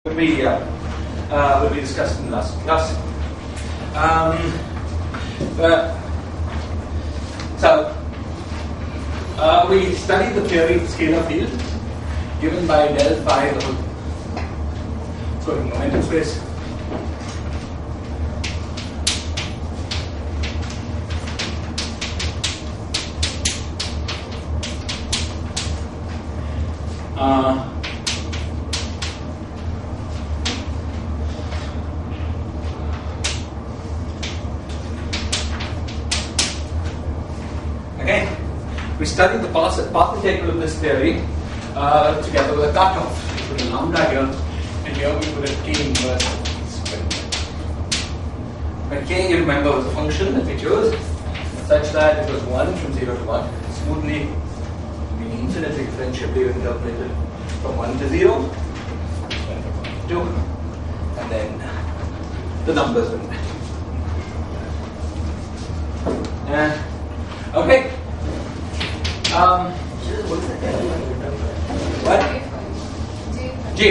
will be discussed in the last class. We studied the theory of scalar field given by del phi, in momentum space. We studied the path integral of this theory together with a cutoff. We put a lambda here, and here we put a k inverse square. When k, you remember, was a function that we chose, such that it was 1 from 0 to 1, smoothly, infinitely differentiably interpolated from 1 to 0, 1 to 2, and then the numbers were met. Okay. What? J.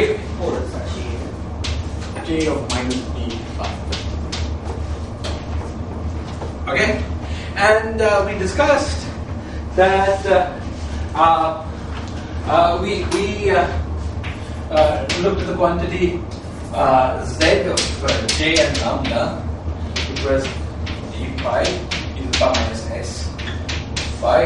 J of minus b. Okay, and we discussed that we looked at the quantity z of j and lambda, which was d phi e to the power minus s phi.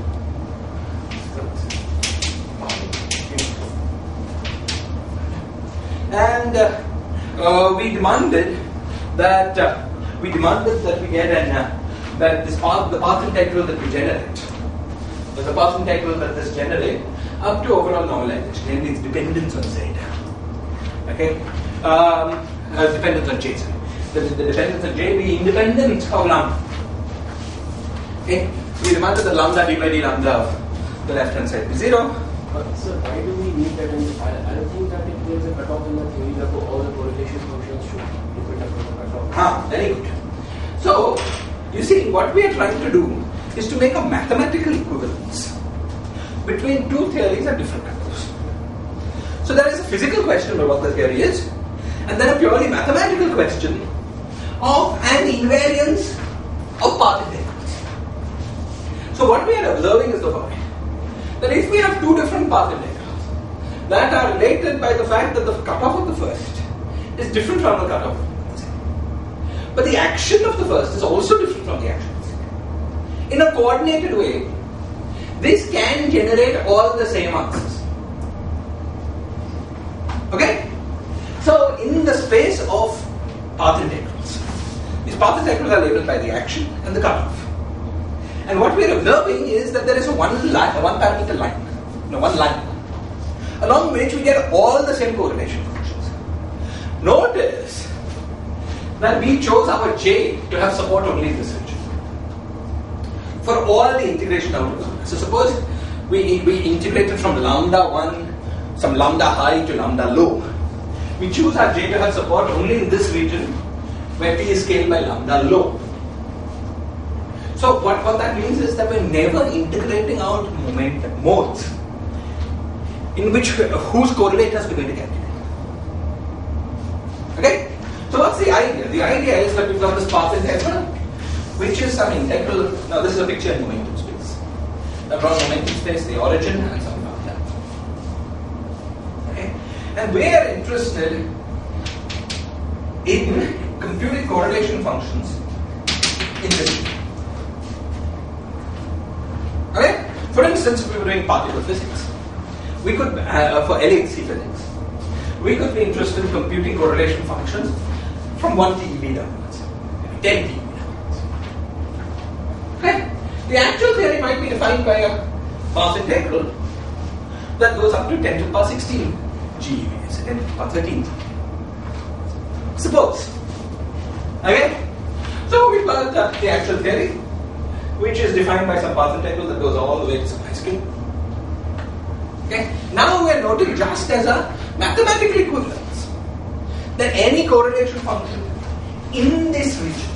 And we demanded that we get that this path, the path integral that we generate, the path integral that this generate up to overall normalization, namely its dependence on z. Okay, dependence on j. The dependence on j be independent of lambda. Okay, we demanded that lambda d by d lambda of the left hand side be 0. Sir, why do we need that? I don't think that if there is a cutoff in the theory that all the correlation functions should depend upon the cutoff. Very good. So, you see, what we are trying to do is to make a mathematical equivalence between two theories at different cutoffs. So, there is a physical question about what the theory is, and then a purely mathematical question of an invariance of path integrals. So, what we are observing is the following. That if we have two different path integrals that are related by the fact that the cutoff of the first is different from the cutoff of the second, but the action of the first is also different from the action of the second, in a coordinated way, this can generate all the same answers. Okay? So, in the space of path integrals, these path integrals are labeled by the action and the cutoff. And what we are observing is that there is one parameter line, one line, along which we get all the same correlation functions. Notice that we chose our j to have support only in this region for all the integration out of lambda. So suppose we integrated from lambda 1, some lambda high to lambda low. We choose our j to have support only in this region where t is scaled by lambda low. So what that means is that we're never integrating out modes in which whose correlators we're going to calculate. Okay? So what's the idea? The idea is that we've got this path integral, which is some integral. Now this is a picture in momentum space. Across momentum space, the origin and some lambda. Okay? And we're interested in computing correlation functions in this region. Okay? For instance, if we were doing particle physics, we could, for LHC physics, we could be interested in computing correlation functions from 1 TeV downwards, 10 TeV downwards. Okay? The actual theory might be defined by a path integral that goes up to 10 to the power 16 GeV, 10 to the power 13. Suppose. Okay? So we've got the actual theory, which is defined by some path integral that goes all the way to some high scale. Okay? Now we are noting just as a mathematical equivalence that any correlation function in this region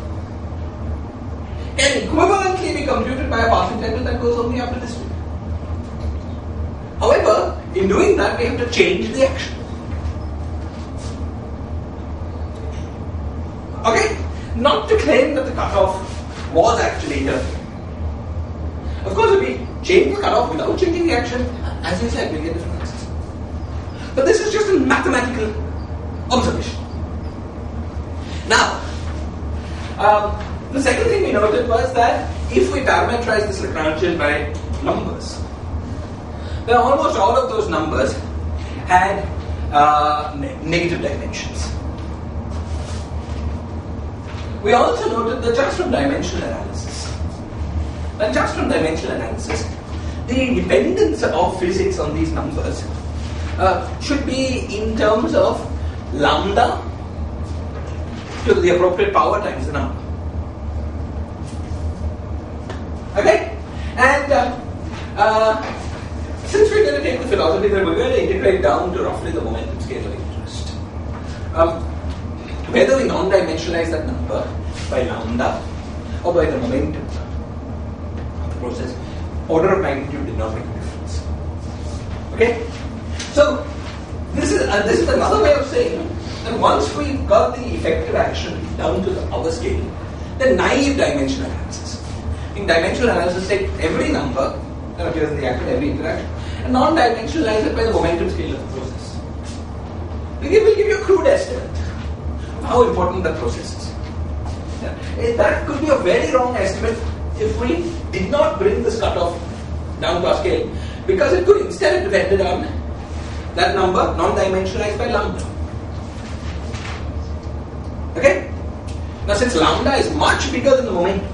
can equivalently be computed by a path integral that goes only up to this region. However, in doing that, we have to change the action. Okay? Not to claim that the cutoff was actually interfering. Of course, if we change the cutoff without changing the action, as you said, we get different answers. But this is just a mathematical observation. Now, the second thing we noted was that if we parameterize this Lagrangian by numbers, then almost all of those numbers had negative dimensions. We also noted that just from dimensional analysis, the dependence of physics on these numbers should be in terms of lambda to the appropriate power times the number. Okay? And since we're going to take the philosophy that we're going to integrate down to roughly the momentum scale of interest, whether we non-dimensionalize that number by lambda or by the momentum of the process, order of magnitude did not make a difference. Okay? So this is another way of saying that once we've got the effective action down to the hour scale, then naive dimensional analysis. In dimensional analysis, take every number that appears in the action, every interaction, and non-dimensionalize it by the momentum scale of the process. We'll give you a crude estimate of how important that process is. That could be a very wrong estimate if we did not bring this cutoff down to our scale, because it could instead have depended on that number non-dimensionalized by lambda. Okay? Now, since lambda is much bigger than the momentum,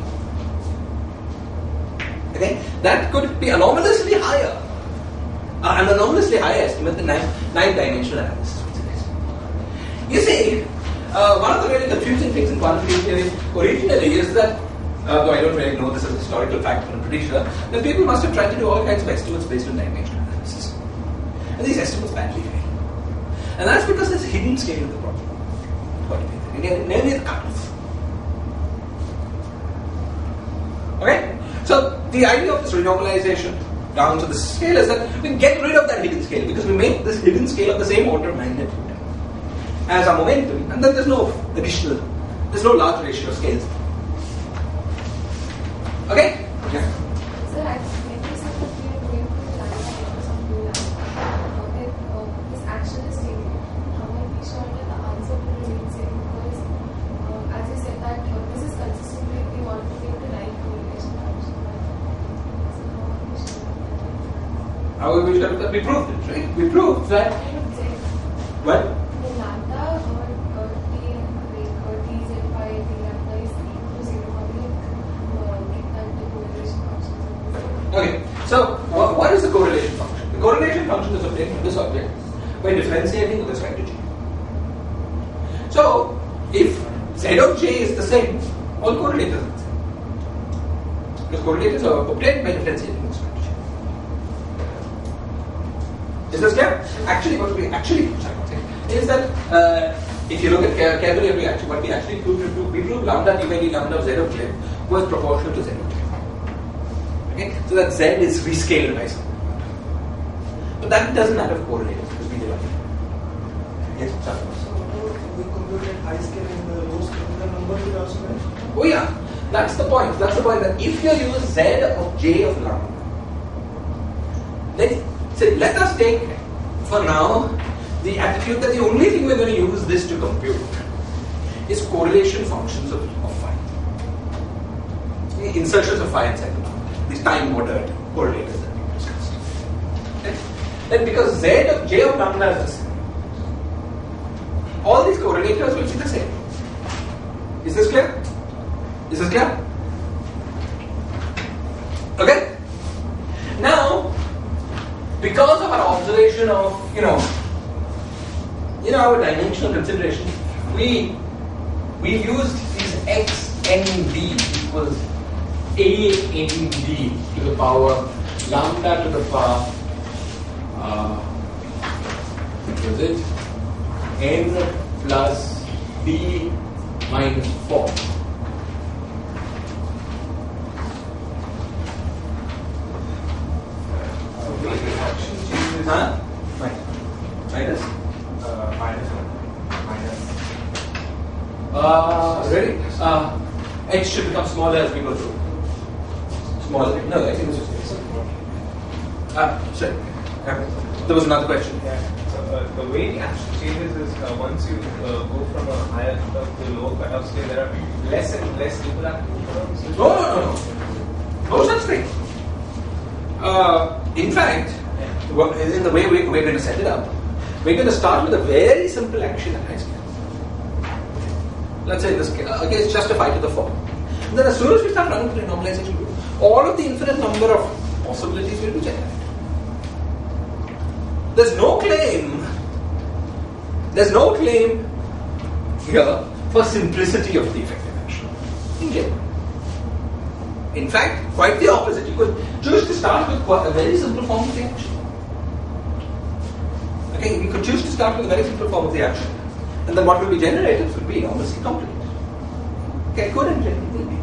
okay, that could be anomalously higher, an anomalously higher estimate than nine-dimensional analysis. You see, one of the really confusing things in quantum field theory originally is that, though I don't really know this as a historical fact, but I'm pretty sure, that people must have tried to do all kinds of estimates based on dimensional analysis. And these estimates badly fail. And that's because there's a hidden scale of the problem. Namely the cutoff. Okay? So the idea of this renormalization down to the scale is that we get rid of that hidden scale, because we make this hidden scale of the same order of magnitude as our momentum, and then there's no large ratio of scales. Okay? Yeah. Sir, actually, when you said that we are going to lambda or something like that, if this action is taken, how are we sure that the answer will remain same? Because, as you said, that this is consistent with we want to take the right correlation function. So how are we sure that? How are we sure that? We proved it, right? We proved that. What? The lambda or t or tz by the lambda is equal to 0. How do you get that the correlation function? Okay, so what is the correlation function? The correlation function is obtained from this object by differentiating with respect to j. So, if z of j is the same, all correlators are the same. Because correlators are obtained by differentiating with respect to j. Is this clear? Actually, what we actually is that if you look at carefully at reaction, what we actually proved, we proved lambda d by d lambda of z of j was proportional to z of j. Okay, so that z is rescaled by something. But that doesn't matter for correlators because we divide. Yes, sir. So we computed high scale and the low scale, the number will also match. Oh yeah, that's the point. That's the point, that if you use z of j of lambda, then say, let us take for now the attitude that the only thing we're going to use this to compute is correlation functions of phi. Insertions of phi inside the bound. These time ordered correlators that we discussed. Okay? Then because z of j of lambda is the same, all these correlators will be the same. Is this clear? Is this clear? Okay? Now, because of our observation of, our dimensional consideration, we used these x n d equals a n d to the power lambda to the power what was it? N plus d minus 4. Huh? Minus? Minus Ready? H should become smaller as we go through. Smaller? No, I think this was sorry. There was another question. Yeah. So the way the action changes is once you go from a higher cutoff to a lower cutoff scale, there are less and less people active. No. No such thing. In fact, in the way we're going to set it up, we're going to start with a very simple action at high scale. Let's say in this case, justify to the form. And then as soon as we start running through the normalization group, all of the infinite number of possibilities will be generated. There's no claim here for simplicity of the effective action in general. In fact, quite the opposite. You could choose to start with a very simple form of the action. Okay, you could choose to start with a very simple form of the action, and then what will be generated will be enormously complicated. Okay, code and general will be.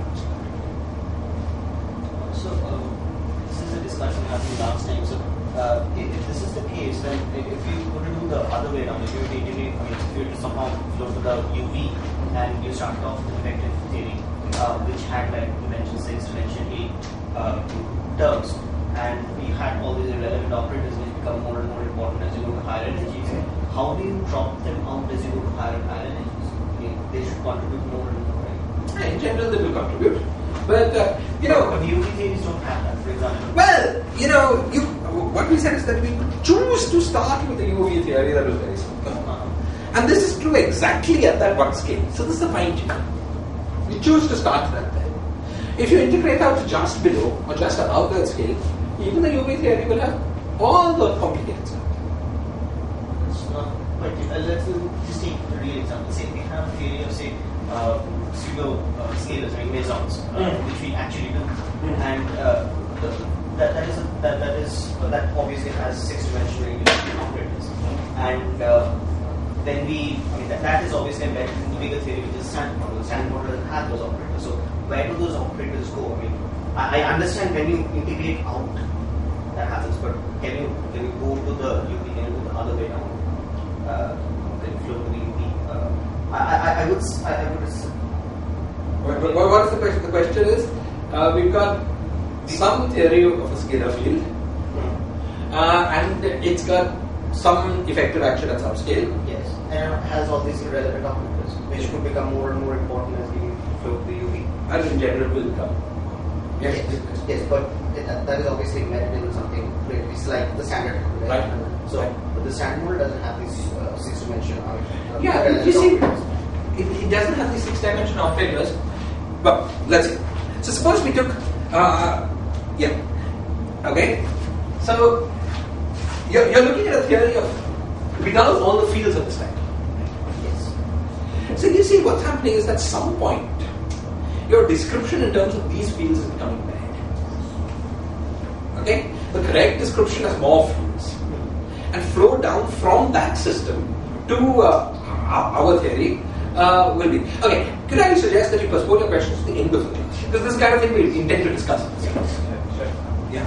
So, this is a discussion happening last time. So, if this is the case, then if you were to do the other way around, if you were to somehow flow to the UV and you started off with effective theory, which had, like you mentioned, 6 dimension 8 terms, and we had all these irrelevant operators which become more and more important as you go to higher energies. How do you drop them out as you go to higher and higher energies? They should contribute more and more, right? In general, they will contribute. But, But UV theories don't have that, for example. Well, what we said is that we could choose to start with the UV theory that was very simple. And this is true exactly at that one scale. So this is the fine tuning. You choose to start that there. If you integrate out to just below or just above that scale, even the UV theory will have all the complicated stuff. But let's just take a real example. Say we have a theory of, say, pseudo scalars, mesons, which we actually do, and that obviously has 6-dimensional operators, and then that is obviously embedded in the bigger theory, which is standard model. The standard model doesn't have those operators. So where do those operators go? I understand when you integrate out, that happens, but can you go to the UV, can you go the other way down? Can you flow to the UV? I would. What is the question? The question is, we've got some theory of a scalar field, and it's got some effective action at some scale. Yes, and it has all these irrelevant operators, which could become more and more important as we flow to the UV. And in general will become. Yes, but that is obviously embedded in something. It's like the standard model, right? So, but the standard model doesn't have these 6-dimensional. You see, it doesn't have these 6-dimensional operators. But let's see. So suppose we took, okay. So you're looking at a theory of without all the fields of the spectrum. Yes. So you see, what's happening is that at some point your description in terms of these fields is becoming bad. Okay? The correct description has more fields. And flow down from that system to our theory will be. Okay, could I suggest that you postpone your questions to the end of the class? Because this kind of thing we intend to discuss. Yeah.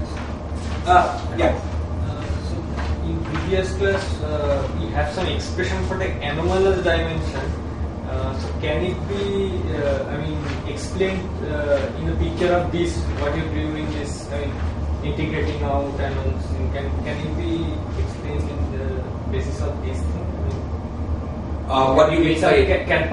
So in previous class, we have some expression for the anomalous dimension. So can it be, explained in the picture of this? What you're doing is, integrating out and can it be explained in the basis of this thing? What do you mean? Sorry.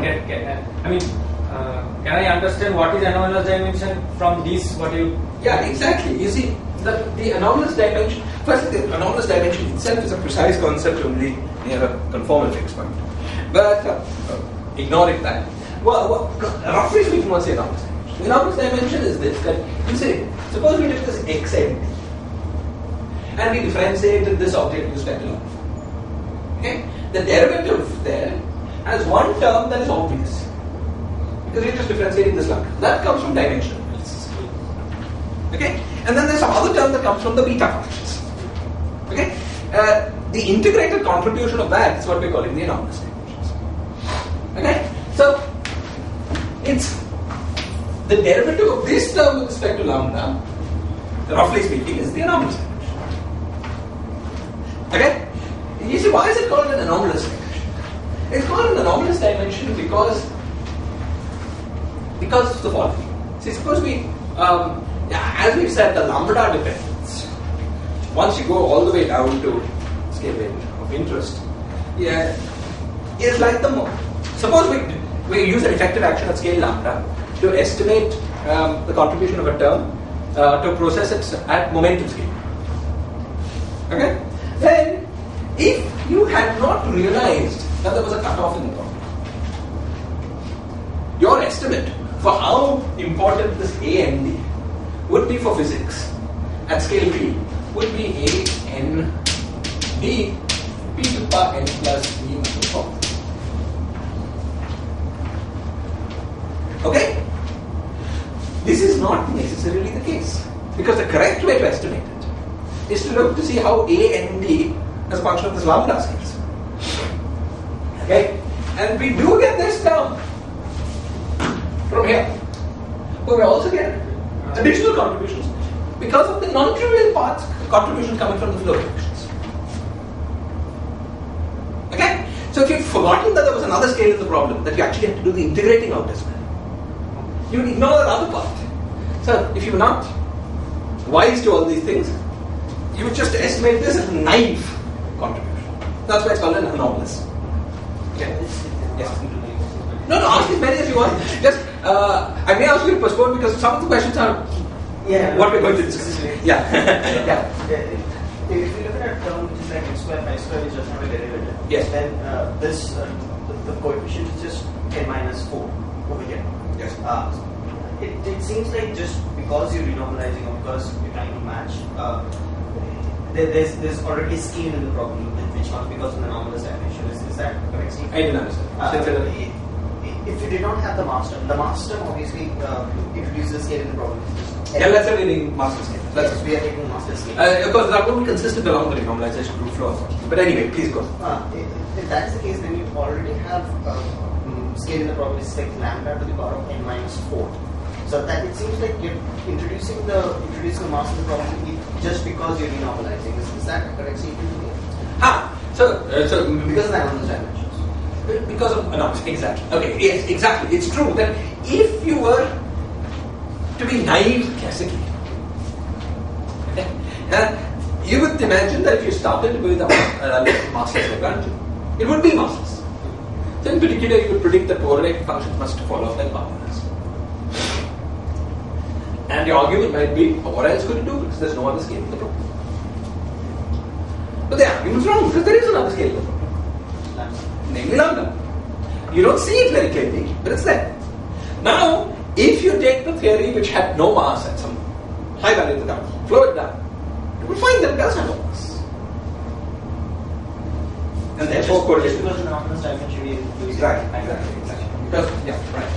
Can I understand what is anomalous dimension from this? What you? Yeah, exactly. You see, the anomalous dimension. First, the anomalous dimension itself is a precise concept only near a conformal fixed point. But ignoring that, roughly speaking, what's the anomalous dimension? The anomalous dimension is this: that you say, suppose we took this x empty, and we differentiated this object with respect to length. Okay, the derivative there has one term that is obvious because we're just differentiating this length. That comes from dimensional analysis. Okay, and then there's some other term that comes from the beta functions. Okay, the integrated contribution of that is what we're calling the anomalous dimensions. Okay, so it's the derivative of this term with respect to lambda, roughly speaking, is the anomalous dimension. Okay, you see, why is it called an anomalous dimension? It's called an anomalous dimension because because of the following. See, suppose as we've said, the lambda dependence, once you go all the way down to scale rate of interest, is like suppose we use an effective action at scale lambda to estimate the contribution of a term to process it at momentum scale. Okay? Then, if you had not realized that there was a cutoff in the problem, your estimate for how important this A and D would be for physics at scale V would be A n D p to the power n plus d minus 4. Okay? This is not necessarily the case, because the correct way to estimate it is to look to see how A and D as a function of this lambda scales. Okay? And we do get this term from here, but we also get additional contributions because of the non-trivial parts contributions coming from the flow equations. Okay? So if you've forgotten that there was another scale in the problem, that you actually have to do the integrating out as well, you ignore that other part. So if you're not wise to all these things, you would just estimate this as a naive contribution. That's why it's called an anomalous. Okay? Yes. No, ask as many as you want. Just, I may ask you to postpone because some of the questions are what we're going to discuss. Yeah. If you look at a term which is like x square, pi square, which doesn't have a derivative, yes. Then the coefficient is just n minus 4 over here. Yes. It seems like just because you're renormalizing or because you're trying to match, there's already a scale in the problem which comes because of the anomalous dimension. Is that correct, Steve? I didn't understand. If you did not have the mass term obviously introduces a scale in the problem. Let's say we're taking master scale. Yes, we are taking master scale. Of course, that won't be consistent along the renormalization group flow. But anyway, please go. If that's the case, then you already have scale in the problem is like lambda to the power of n minus 4. So that it seems like you're introducing the mass in the problem just because you're renormalizing. Is that correct statement? So because of the anomalous dimensions. Because of anomalous, exactly. Okay, yes, exactly. It's true that if you were to be naive classically, you would imagine that if you started with a massless Lagrangian, it would be massless. So in particular, you would predict that coordinate functions must follow like formulas. And the argument might be, what else could it do? Because there's no other scale in the problem. But the argument is wrong, because there is another scale in the problem. Namely lambda. You don't see it very clearly, but it's there. Now, if you take the theory which had no mass at some high value of the current, flow it down, you will find that it does have no mass. And therefore correlation. Because the anomalous dimension is exactly. Because, right.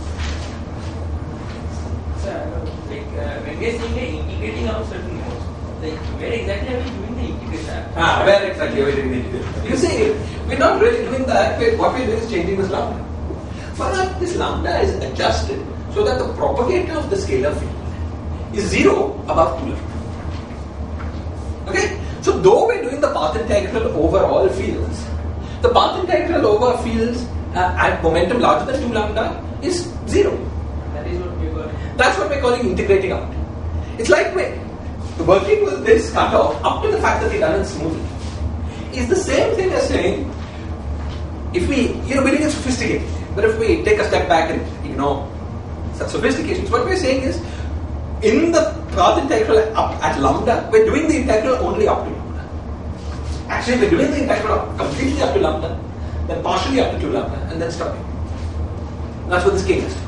When we are saying integrating out certain modes, like where exactly are we doing the integration? Where exactly are we doing the integration? You see, we're not really doing that. What we're doing is changing this lambda. But this lambda is adjusted so that the propagator of the scalar field is 0 above 2 lambda. Okay? So though we're doing the path integral over all fields, the path integral over fields at momentum larger than 2 lambda is 0. That's what we're calling integrating out. It's like we're working with this cutoff up to the fact that we've done it smoothly. It's the same thing as saying, if we're doing it sophisticated, but if we take a step back and ignore such sophistications, what we're saying is, in the path integral up at lambda, we're doing the integral only up to lambda. Actually, we're doing the integral completely up to lambda, then partially up to 2 lambda, and then stopping. That's what this case is.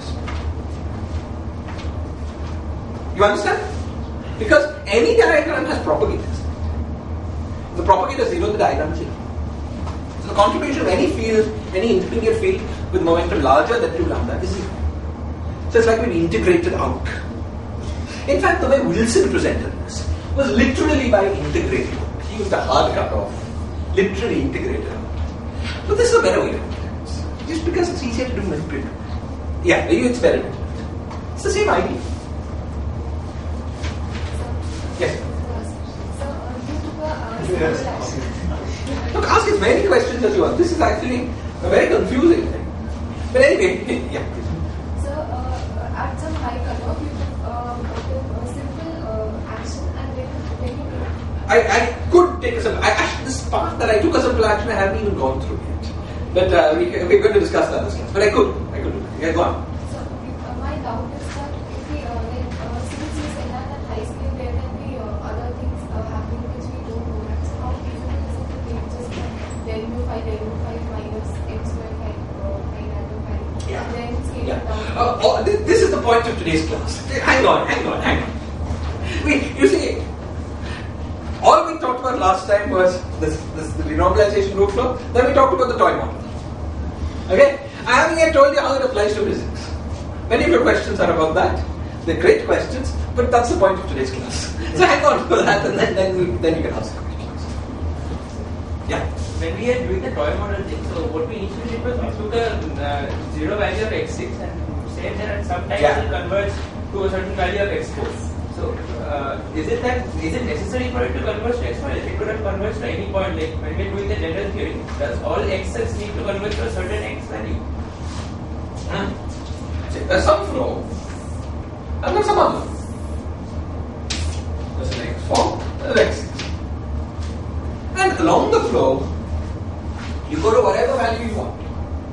You understand? Because any diagram has propagators. The propagator is 0, the diagram is 0. So the contribution of any field, any intermediate field with momentum larger than 2 lambda is 0. So it's like we integrated out. In fact, the way Wilson presented this was literally by integrating out. He used a hard cutoff, literally integrated out. But this is a better way to do it. Just because it's easier to do manipulate. Yeah, maybe it's better to do it. It's the same idea. Yes. Look, ask as many questions as you want. This is actually a very confusing thing. But anyway, yeah. So, I could take a simple. This part that I took a simple action, I haven't even gone through yet. But we're going to discuss that this class. But I could do that. Yeah, go on. So my doubt is that if we since you said that at high scale there can be other things happening which we don't know, right? So how feasible is it to take just del mu phi minus x square phi random phi, Yeah. then scale it down? This is the point of today's class. Hang on. You see, all we talked about last time was the renormalization root flow. Then we talked about the toy model. Okay? I haven't yet told you how it applies to physics. Many of your questions are about that. They're great questions, but that's the point of today's class. So hang on for that, and then you can ask questions. Yeah. When we are doing the toy model thing, so what we initially did was we took a zero value of x6 and said that at some time it will converge to a certain value of x4. So is it necessary for it to converge to x4? It could have converged to any point. Like when we are doing the general theory, does all x's need to converge to a certain x value? There's some flow, and there's some other flow. There's an x4, there's an x6. And along the flow, you go to whatever value you want.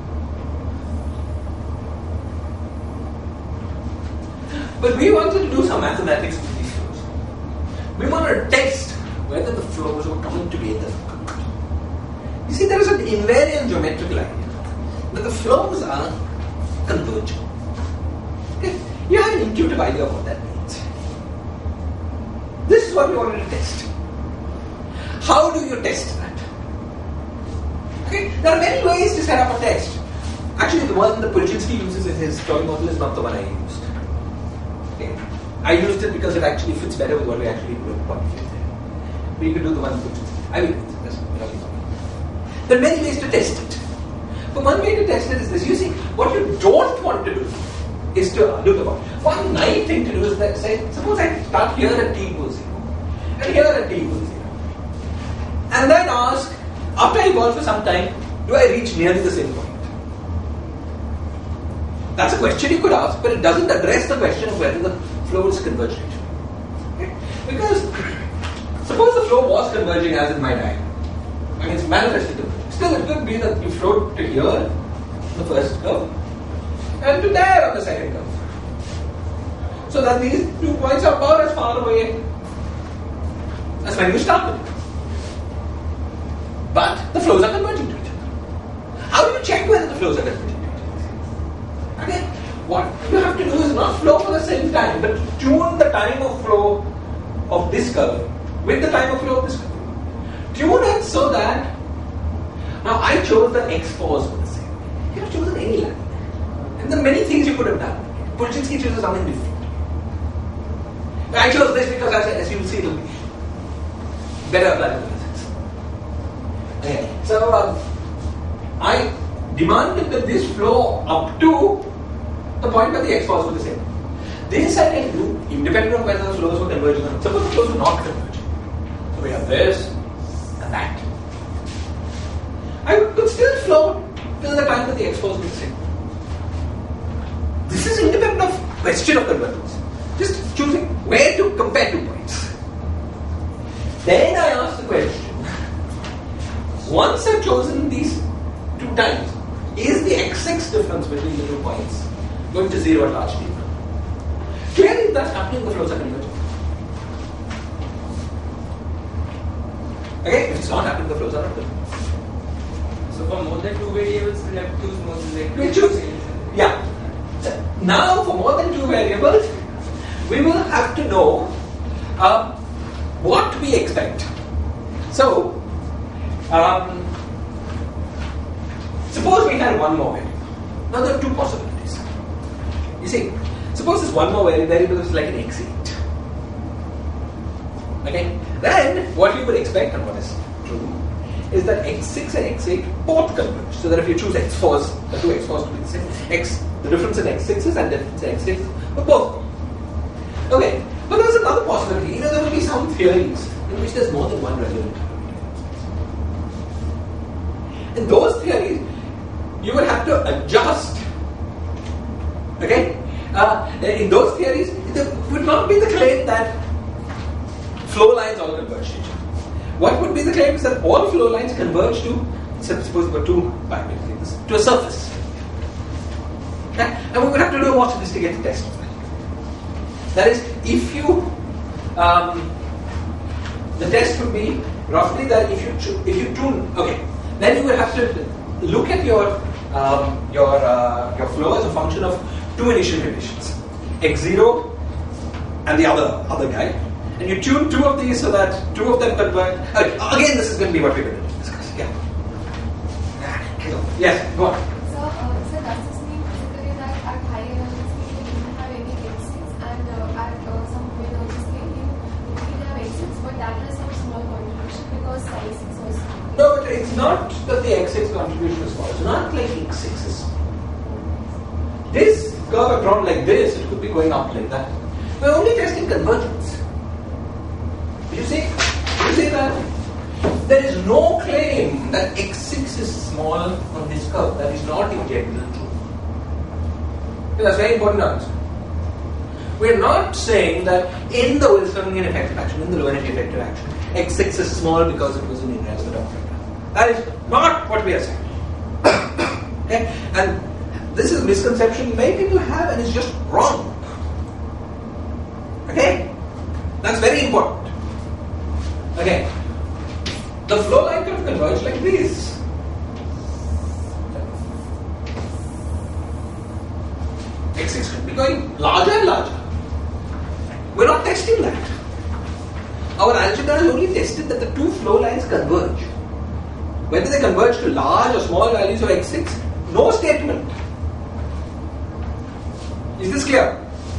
But we wanted to do some mathematics with these flows. We wanted to test whether the flows were coming together. You see, there is an invariant geometrical idea that the flows are converging. Okay? You have an intuitive idea of what that means. This is what we wanted to test. How do you test that? Okay? There are many ways to set up a test. Actually, the one that Polchinski uses in his toy model is not the one I used. Okay? I used it because it actually fits better with what we actually do in quantification. But you can do the one Polchinski. I will do it. That's what I'm talking. There are many ways to test it. But one way to test it is this. You see, what you don't want to do is to look about. One naive thing to do is that, say, suppose I start here at t equals 0 and here at t equals 0. And then ask, after I evolve for some time, do I reach nearly the same point? That's a question you could ask, but it doesn't address the question of whether the flow is convergent. Okay? Because suppose the flow was converging as in my diagram. I mean, it's manifestly converging. Still, it could be that you flowed to here, the first curve, and to there on the second curve. So that these 2 points are about as far away as when you started. But the flows are converging to each other. How do you check whether the flows are converging to each other? Okay? What you have to do is not flow for the same time, but tune the time of flow of this curve with the time of flow of this curve. Tune it so that now I chose that x4s were the same. You could have chosen any line. And there are many things you could have done. Polchinski chooses something different. I chose this because as you will see, it will be better applied to physics. Okay. So I demanded that this flow up to the point where the x4s were the same. This I can do independent of whether the flows were converging or not. Suppose the flows were not converging. So we have this and that. I could still flow till the time that the x4s were the same. This is independent of question of convergence. Just choosing where to compare 2 points. Then I ask the question, once I've chosen these 2 times, is the x6 difference between the 2 points going to 0 at large t? Clearly, if that's happening, the flows are converging. Okay, if it's not happening, the flows are not converging. So for more than 2 variables, we'll have to choose more than We choose. Yeah. Now, for more than 2 variables, we will have to know what we expect. So, suppose we had one more variable. Now, there are 2 possibilities. You see, suppose this one more variable is like an x8. Okay? Then, what you would expect, and what is true, is that x6 and x8 both converge. So that if you choose x4s, the 2 x4s to be the same, the difference in x6s and difference in x6s will both. Okay, but there's another possibility. There will be some theories in which there's more than one relevant. In those theories, you will have to adjust. Okay? In those theories, it would not be the claim that flow lines all converge to each other. the claim is that all flow lines converge to, suppose there were two parameters, to a surface. Okay? And we would have to do a more sophisticated test of that. That is, if you, the test would be roughly that if you tune, okay, then you would have to look at your flow as a function of two initial conditions, x0 and the other guy, and you tune two of these so that two of them converge. Okay, again, this is going to be what we're going to discuss. Yeah. Yes, go on. So does this mean physically that at high energy scale you don't have any x6 and at some low energy scale you have x6, but that has some small contribution because size is so small? No, but it's not that the x6 contribution is small. It's not like x6 is small. This curve drawn like this, it could be going up like that. We're only testing convergence. You see that there is no claim that x6 is small on this curve. That is not in general true. That's very important to understand. We're not saying that in the Wilsonian effective action, in the low energy effective action, x6 is small because it was an irrelevant operator. That is not what we are saying. Okay? And this is a misconception many people have and it's just wrong. Okay? That's very important. Okay. The flow line can converge like this. X6 could be going larger and larger. We're not testing that. Our algebra has only tested that the two flow lines converge. Whether they converge to large or small values of x6, no statement. Is this clear?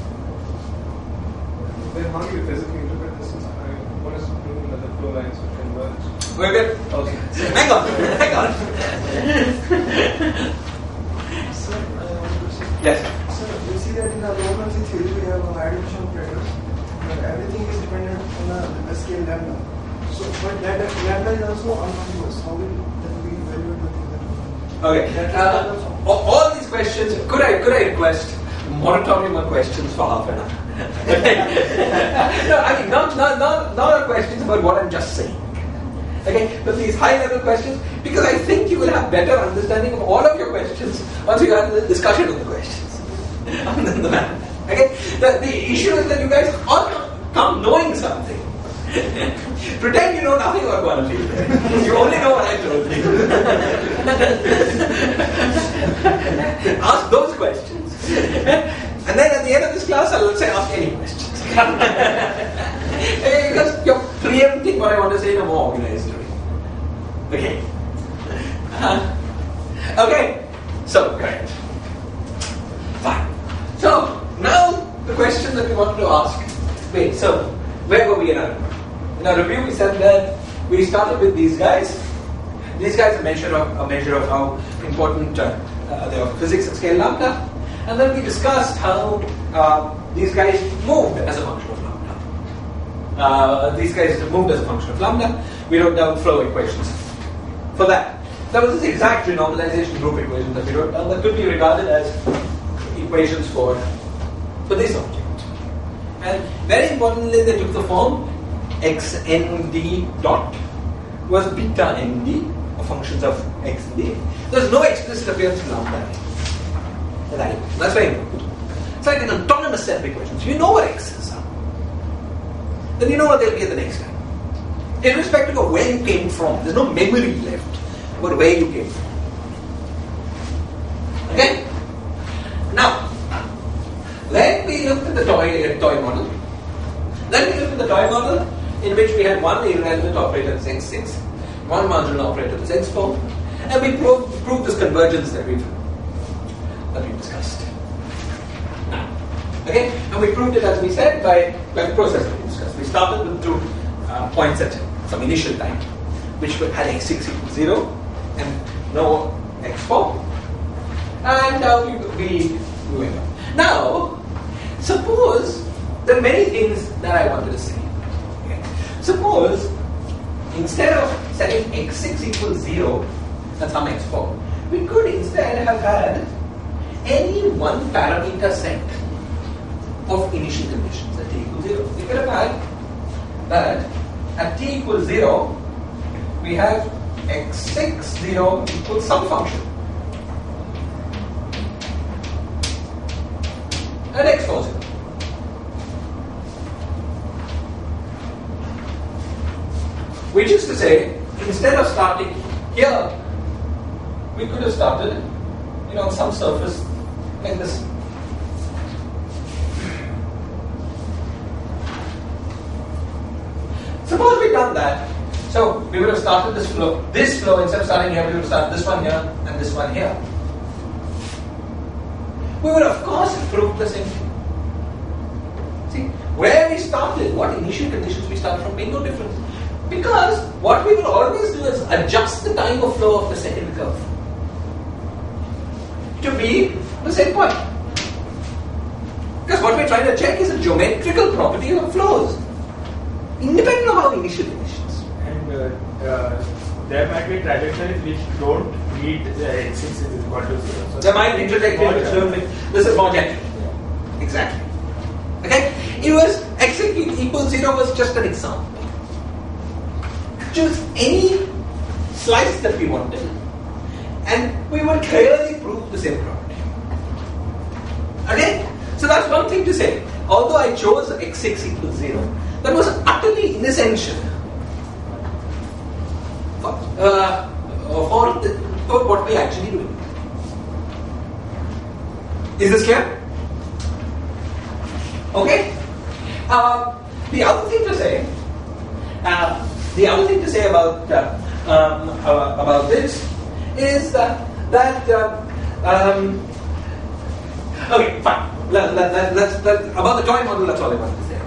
Then how do you physically interpret this? What is proven that the flow lines will converge? We're good? Okay. Hang on. Sir, I have one question. Yes. Sir, you see that in the low energy theory we have a high dimension operators, but everything is dependent on the scale lambda. So, but that lambda is also uncontinuous. How will that be evaluated with that? Okay. All these questions, could I request moratorium on questions for half an hour? No, I mean not questions about what I'm just saying. Okay, but these high-level questions, because I think you will have better understanding of all of your questions once you have the discussion of the questions. Than the matter. Okay, the issue is that you guys all come knowing something. Pretend you know nothing about quantum field. You only know what I told you. Ask those questions. And then at the end of this class, I'll say ask any questions. Because you're preempting what I want to say in a more organized way. Okay. Okay. So, correct. Fine. So, now the question that we wanted to ask. Wait, so, where were we in our review? In our review, we said that we started with these guys. These guys are a measure of how important they are physics at scale lambda. And then we discussed how these guys moved as a function of lambda. These guys moved as a function of lambda. We wrote down flow equations for that. That was the exact renormalization group equation that we wrote down that could be regarded as equations for this object. And very importantly, they took the form xnd dot was beta nd, or functions of x and d. There's no explicit appearance in lambda. That's very important. It's like an autonomous set of equations. You know what x's are. Then you know what they'll be at the next time. Irrespective of where you came from, there's no memory left about where you came from. Okay? Now, then we looked at the toy model. Then we looked at the toy model in which we had one irrelevant operator as x6, one marginal operator as x4, and we proved this convergence that we've discussed. Okay, and we proved it, as we said, by the process that we discussed. We started with two points at some initial time, which had x6 equals 0 and no x4, and we went on. Now, suppose there are many things that I wanted to say. Okay. Suppose instead of setting x6 equals 0 and some x4, we could instead have had any one parameter set of initial conditions at t equals 0. We could have had that at t equals 0, we have x60 equals some function and x40. Which is to say, instead of starting here, we could have started, some surface like this. Suppose we've done that. So we would have started this flow instead of starting here, we would have started this one here and this one here. We would of course have proved the same thing. See, where we started, what initial conditions we started from made no difference. Because what we will always do is adjust the time of flow of the second curve to be the same point. Because what we're trying to check is a geometrical property of flows, independent of our initial conditions. And there might be trajectories which don't meet the x6 is equal to 0. So there might be trajectories which don't meet. This is more general. Yeah. Exactly. Okay? It was x6 equals 0 was just an example. Choose any slice that we wanted and we will clearly prove the same property. Okay? So that's one thing to say. Although I chose x6 equals 0, that was utterly inessential for what we actually do. Is this clear? Okay? The other thing to say about this is that okay, fine. Let's about the toy model. That's all I want to say.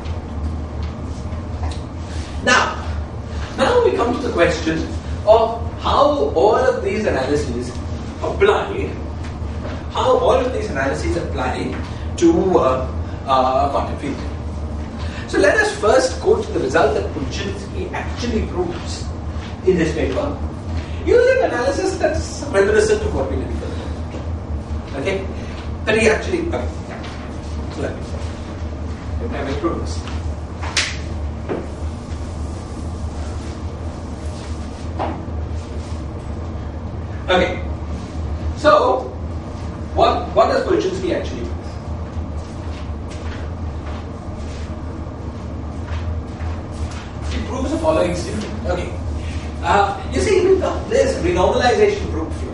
Now we come to the question of how all of these analyses apply. How all of these analyses apply to quantum field theory. So let us first go to the result that Polchinski actually proves in his paper, using analysis that's reminiscent of what we did before. Okay? That he actually. Okay. So let me prove this. Okay. So what does Polchinski actually prove? Proves the following statement. Okay. You see, we've got this renormalization proof here.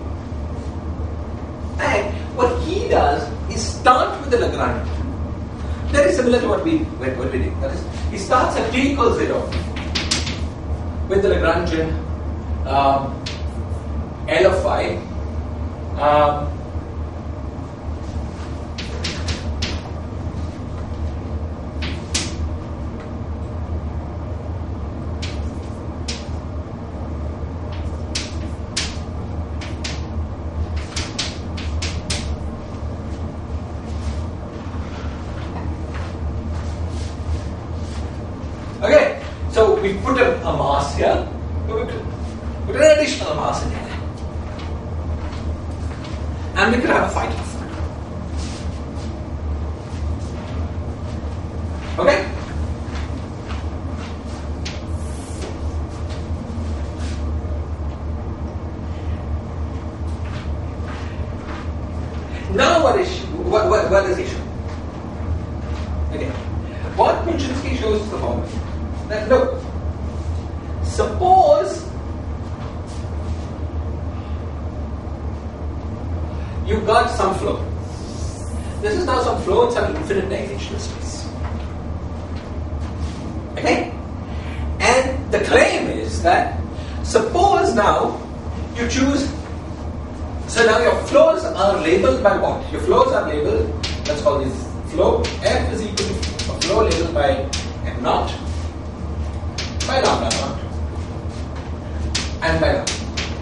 And what he does is start with the Lagrange. Very similar to what we did. That is, he starts at t equals 0 with the Lagrangian L of phi. Okay, so we put a mass here, we put an additional mass in here, and we could have a fight of that. Okay? Now what does he show? Okay. What Polchinski shows is the following. That look, suppose you've got some flow. This is now some flow in some infinite dimensional space. Okay? And the claim is that suppose now you choose, so now your flows are labeled by what? Your flows are labeled, let's call this flow, F is equal to a flow labeled by M naught, by lambda naught, and by lambda.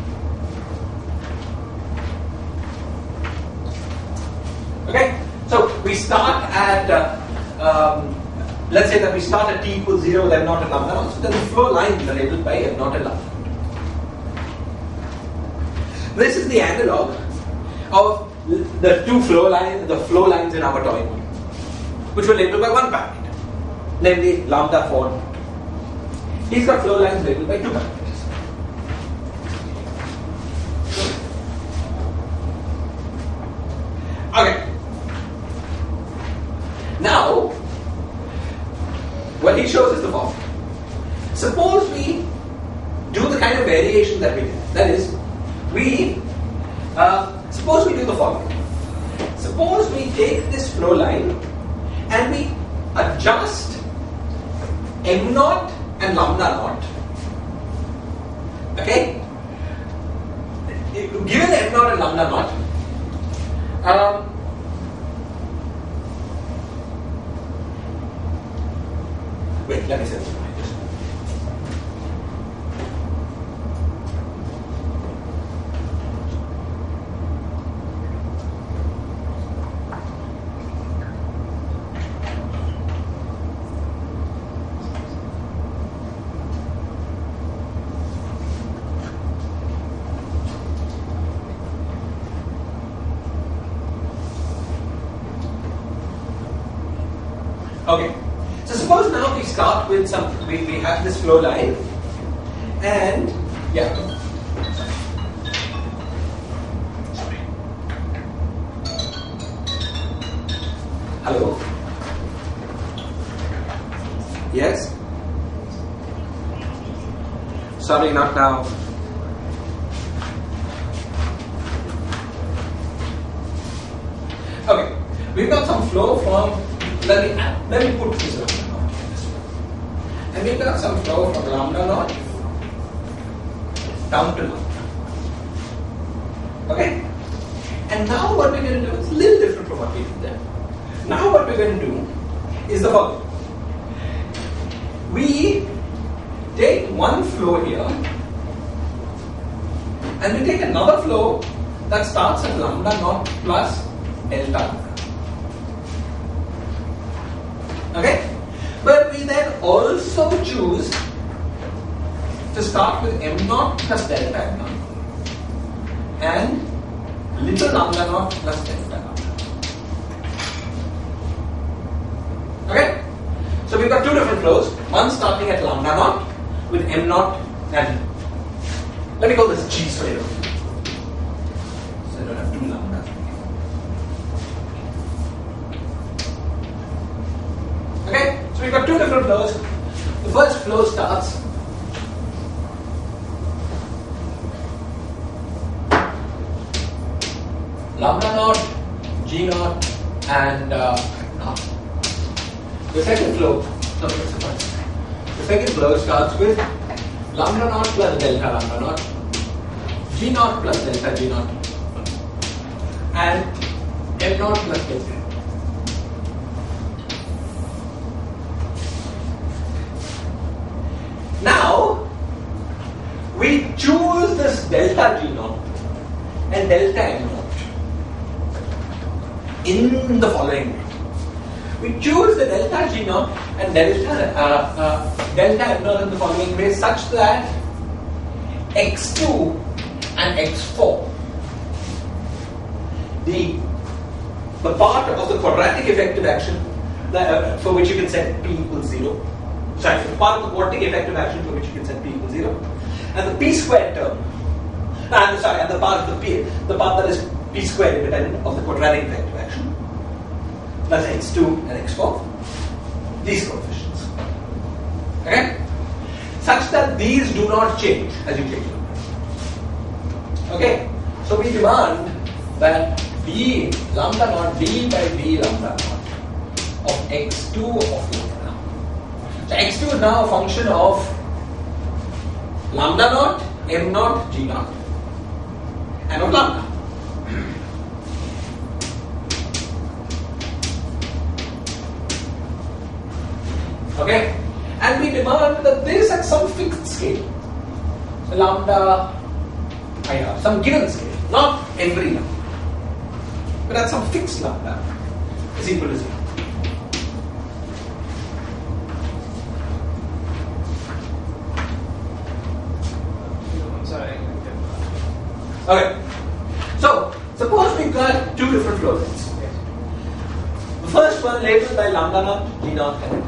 Okay, so we start at, let's say that we start at t equals 0 with M naught and lambda naught, so then the flow lines are labeled by M naught and lambda naught. This is the analog of the two flow lines, the flow lines in our toy model, which were labeled by one parameter, namely lambda 4 naught. He's got flow lines labeled by two parameters. Okay. Now, what he shows is the following. Suppose we do the kind of variation that we did. That is, suppose we do the following. Suppose we take this flow line and we adjust m naught and lambda naught. Okay? Given m naught and lambda naught, wait, let me say this. Okay, so suppose now we start with we have this flow line and yeah. Sorry. Hello? Yes? Sorry, not now. Okay, we've got some flow from let me put this lambda naught here this way. And we've got some flow from lambda naught down to lambda. Okay? And now what we're going to do is a little different from what we did there. Now what we're going to do is the following. We take one flow here and we take another flow that starts at lambda naught plus delta lambda. Okay? But we then also choose to start with m naught plus delta m naught and little lambda naught plus delta lambda. Okay? So we've got two different flows, one starting at lambda naught with m naught and let me call this G so I don't have two lambdas. Okay, so we've got two different flows. The first flow starts lambda naught, G naught, and naught. The second flow, starts with lambda naught plus delta lambda naught, G naught plus delta G naught, and M naught plus delta. Now, we choose this delta G naught and delta M naught in the following way. We choose the delta G naught and delta M naught in the following way such that x2 and x4, the part of the quadratic effective action for which you can set p equals 0. Sorry, the part of the quadratic effective action for which you can set p equals 0, and the p squared term. And the part of the part that is p squared independent of the quadratic effective action. That's x2 and x4. These coefficients. Okay? Such that these do not change as you change them. Okay? So we demand that d lambda naught d by d lambda naught of x2 of lambda naught. So x2 is now a function of lambda naught, m naught, g naught, and of lambda. Okay? And we demand that this at some fixed scale, so lambda, some given scale, not every lambda, but at some fixed lambda is equal to 0. Okay. So, suppose we've got two different flow rates. The first one labeled by lambda naught, g naught, and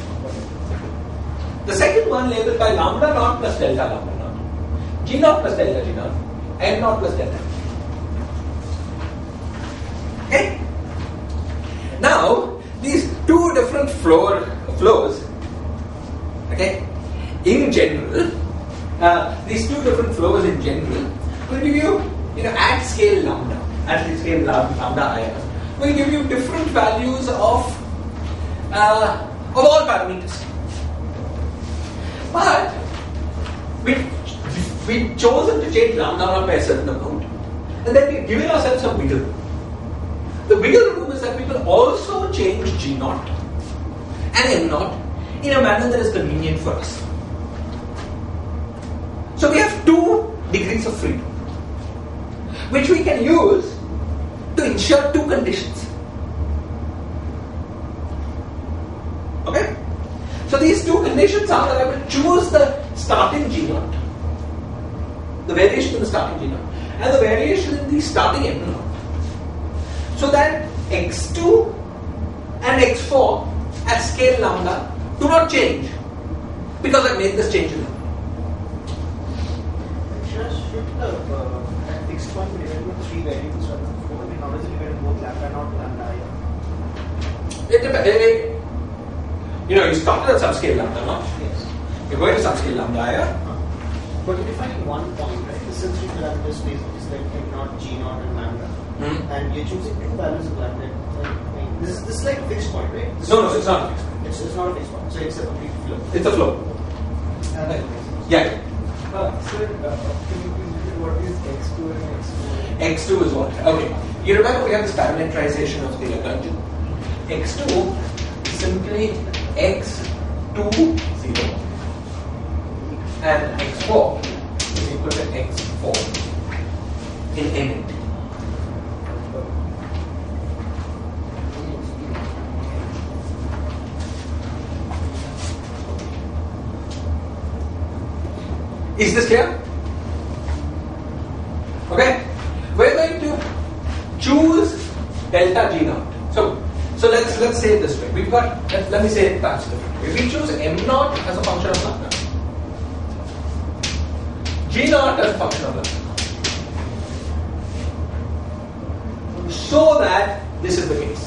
the second one labeled by lambda naught plus delta lambda naught, g naught plus delta g naught, m naught plus delta. Okay? at the scale lambda IR will give you different values of all parameters. But we've chosen to change lambda naught by a certain amount, and then we've given ourselves some wiggle room. The wiggle room is that we will also change G naught and M naught in a manner that is convenient for us. So we have 2 degrees of freedom, which we can use to ensure 2 conditions. Okay? So these 2 conditions are that I will choose the starting G naught, the variation in the starting G naught, and the variation in the starting M naught, so that x2 and x4 at scale lambda do not change because I made this change in lambda. Should at fixed point be divided by 3 variables rather than 4? I mean, how does it depend on both lambda naught and lambda IR? It depends. You started at subscale lambda naught. Yes. You're going to subscale lambda IR. But you're defining one point, right? The sensory parameter space is like M naught, G naught, and lambda. And you're choosing 2 values of lambda. I mean, this is like a fixed point, right? No, it's not a fixed point. It's not a fixed point. So it's a complete flow. It's a flow. Yeah. Sir, can you please repeat what is x2 and x4? X2 is what? Okay. You remember we have this parametrization of the Lagrangian. X2 is simply x2 0 and x4 is equal to x4 in n. Is this clear? Okay. We're going to choose delta G naught. So let's say it this way. We've got let me say it perhaps differently. We choose M naught as a function of lambda, G naught as a function of lambda, so that this is the case.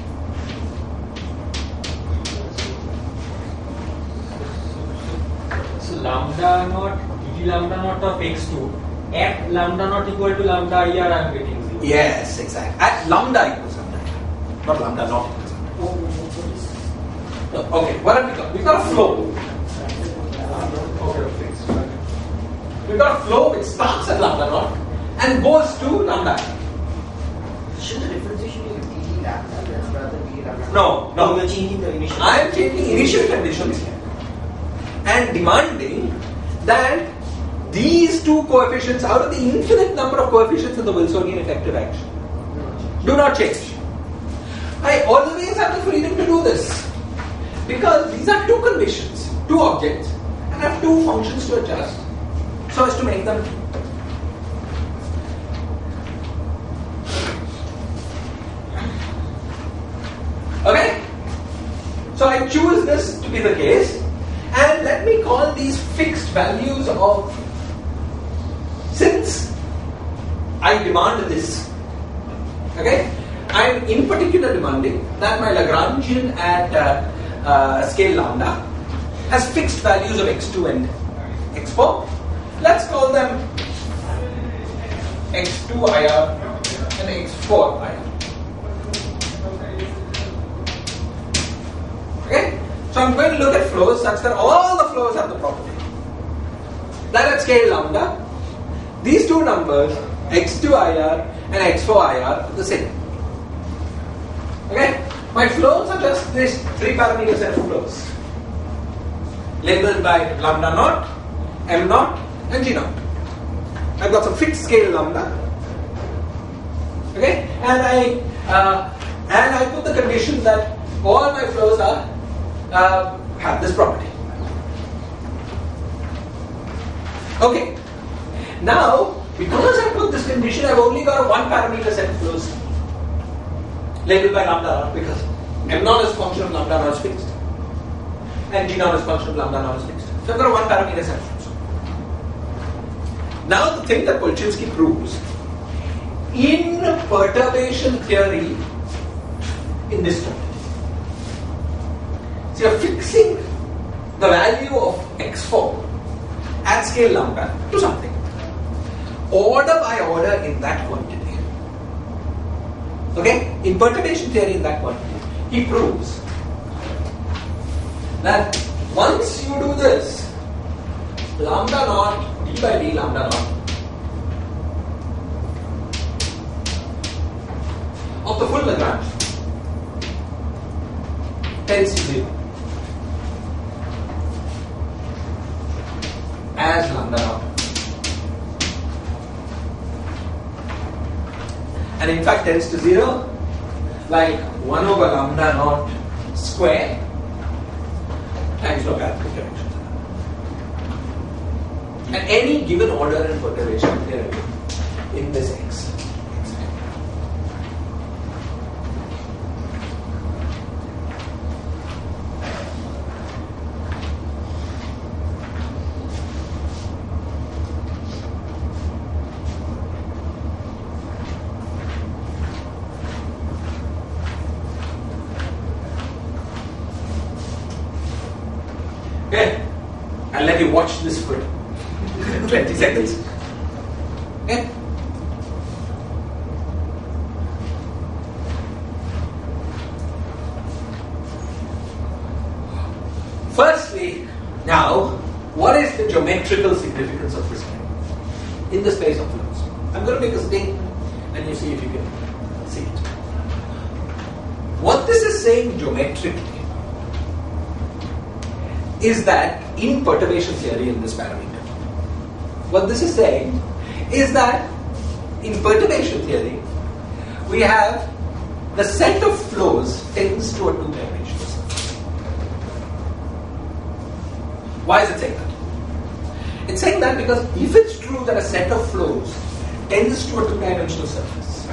So lambda naught, d lambda naught of x2 at lambda naught equal to lambda IR, I am getting 0. Yes, exactly. At lambda equals lambda, not lambda not equals lambda. No, okay, what have we got? We've got a flow. Okay. We've got a flow which starts at lambda naught and goes to lambda. Should the differentiation be d lambda rather than d lambda? No. You're changing the initial. I am changing initial conditions here and demanding that these 2 coefficients out of the infinite number of coefficients in the Wilsonian effective action do not change. I always have the freedom to do this because these are 2 conditions, 2 objects, and I have 2 functions to adjust so as to make them. Okay? So I choose this to be the case, and let me call these fixed values of, since I demand this, okay, I am in particular demanding that my Lagrangian at scale lambda has fixed values of x2 and x4. Let's call them x2 IR and x4 IR. Okay? So I'm going to look at flows such that all the flows have the property that at scale lambda, these 2 numbers, x2 IR and x4 IR, are the same. Okay? My flows are just this 3 parameter set of flows labeled by lambda naught, m naught, and g naught. I've got some fixed scale lambda. Okay? And I put the condition that all my flows are have this property. Okay. Now, because I put this condition, I've only got a 1 parameter set of flows labeled by lambda naught because m naught is function of lambda naught is fixed and g naught is function of lambda naught is fixed. So I've got a 1 parameter set of flows. Now the thing that Polchinski proves in perturbation theory in this quantity. So you're fixing the value of x4 at scale lambda to something. Order by order in that quantity, Okay? In perturbation theory, in that point, he proves that once you do this, lambda naught d by d lambda naught of the full Lagrange tends to 0 as lambda naught. And in fact tends to 0 like 1 over lambda naught square times logarithmic direction. And any given order and perturbation theory in this X. Okay, I'll let you watch this for 20 seconds. Okay. Firstly, now, what is the geometrical significance of this in the space of fluids? I'm going to make a statement and you see if you can see it. What this is saying geometrically is that in perturbation theory in this parameter, what this is saying is that in perturbation theory, we have the set of flows tends to a two-dimensional surface. Why is it saying that? It's saying that because if it's true that a set of flows tends to a two-dimensional surface,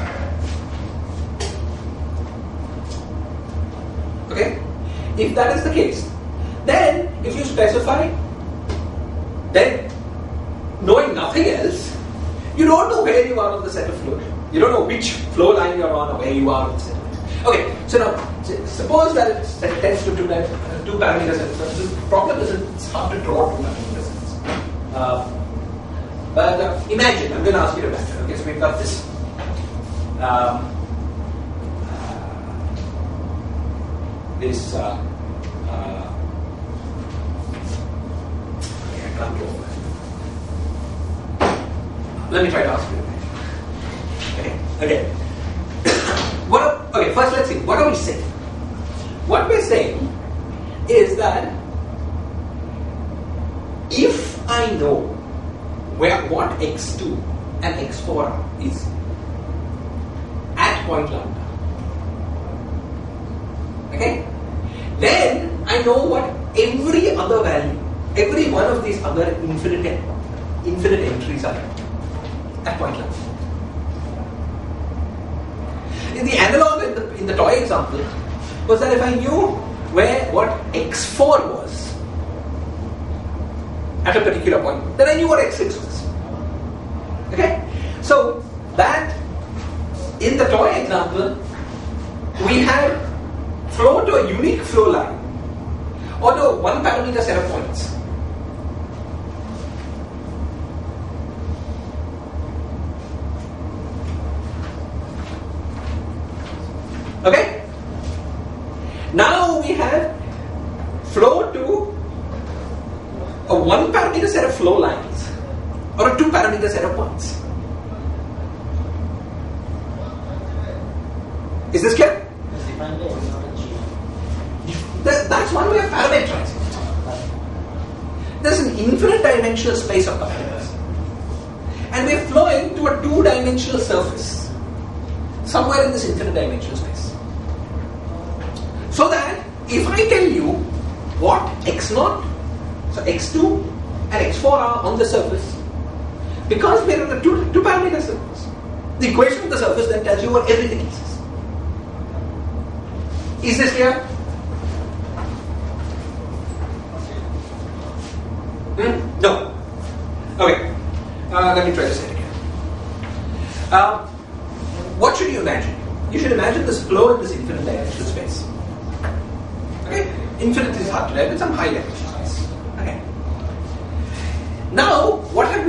okay? If that is the case, then if you specify, then knowing nothing else, you don't know where you are on the set of flows. You don't know which flow line you're on or where you are on the set of flows. Okay, so now suppose that it tends to two parameter sets. The problem is it's hard to draw two parameter sets. But imagine, I'm going to ask you to imagine. Okay, so we've got this. Let me try to ask you. Okay. Okay, first let's see. What are we saying? What we're saying is that if I know what x2 and x4 is at point lambda, okay, then I know what every other value, every one of these other infinite entries are at point lambda. In the analog in the toy example was that if I knew what x4 was at a particular point, then I knew what x6 was. Okay? So that in the toy example, we had flow to a unique flow line or to a one parameter set of points. Okay? Now we have flow to a one parameter set of flow lines or a two parameter set of points. Is this clear? That's one way of parameterizing it. There's an infinite dimensional space of parameters. And we're flowing to a two-dimensional surface somewhere in this infinite dimensional space. So that if I tell you what x0, so x2 and x4 are on the surface, because we're on a two parameter surface, the equation of the surface then tells you what everything is. Is this clear? No. Okay. Let me try to say it again. What should you imagine? You should imagine this flow in this infinite dimensional space. Okay? Infinite is hard to write, but some high dimensional space. Okay. Now,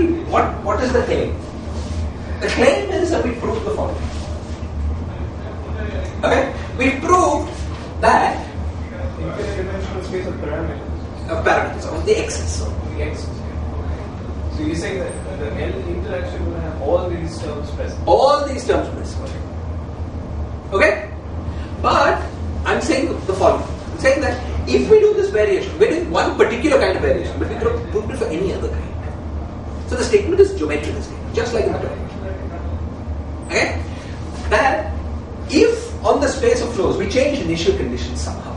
what is the claim? The claim is that we prove the following. Okay? We proved that Infinite dimensional space of parameters. Parameters of the x's. The x's. So you're saying that the L interaction will have all these terms present. All these terms present. Okay? But I'm saying the following. I'm saying that if we do this variation, we're doing one particular kind of variation, but we could have proved it for any other kind. So the statement is geometrical statement, just like in the triangle. Okay? That if on the space of flows we change initial conditions somehow,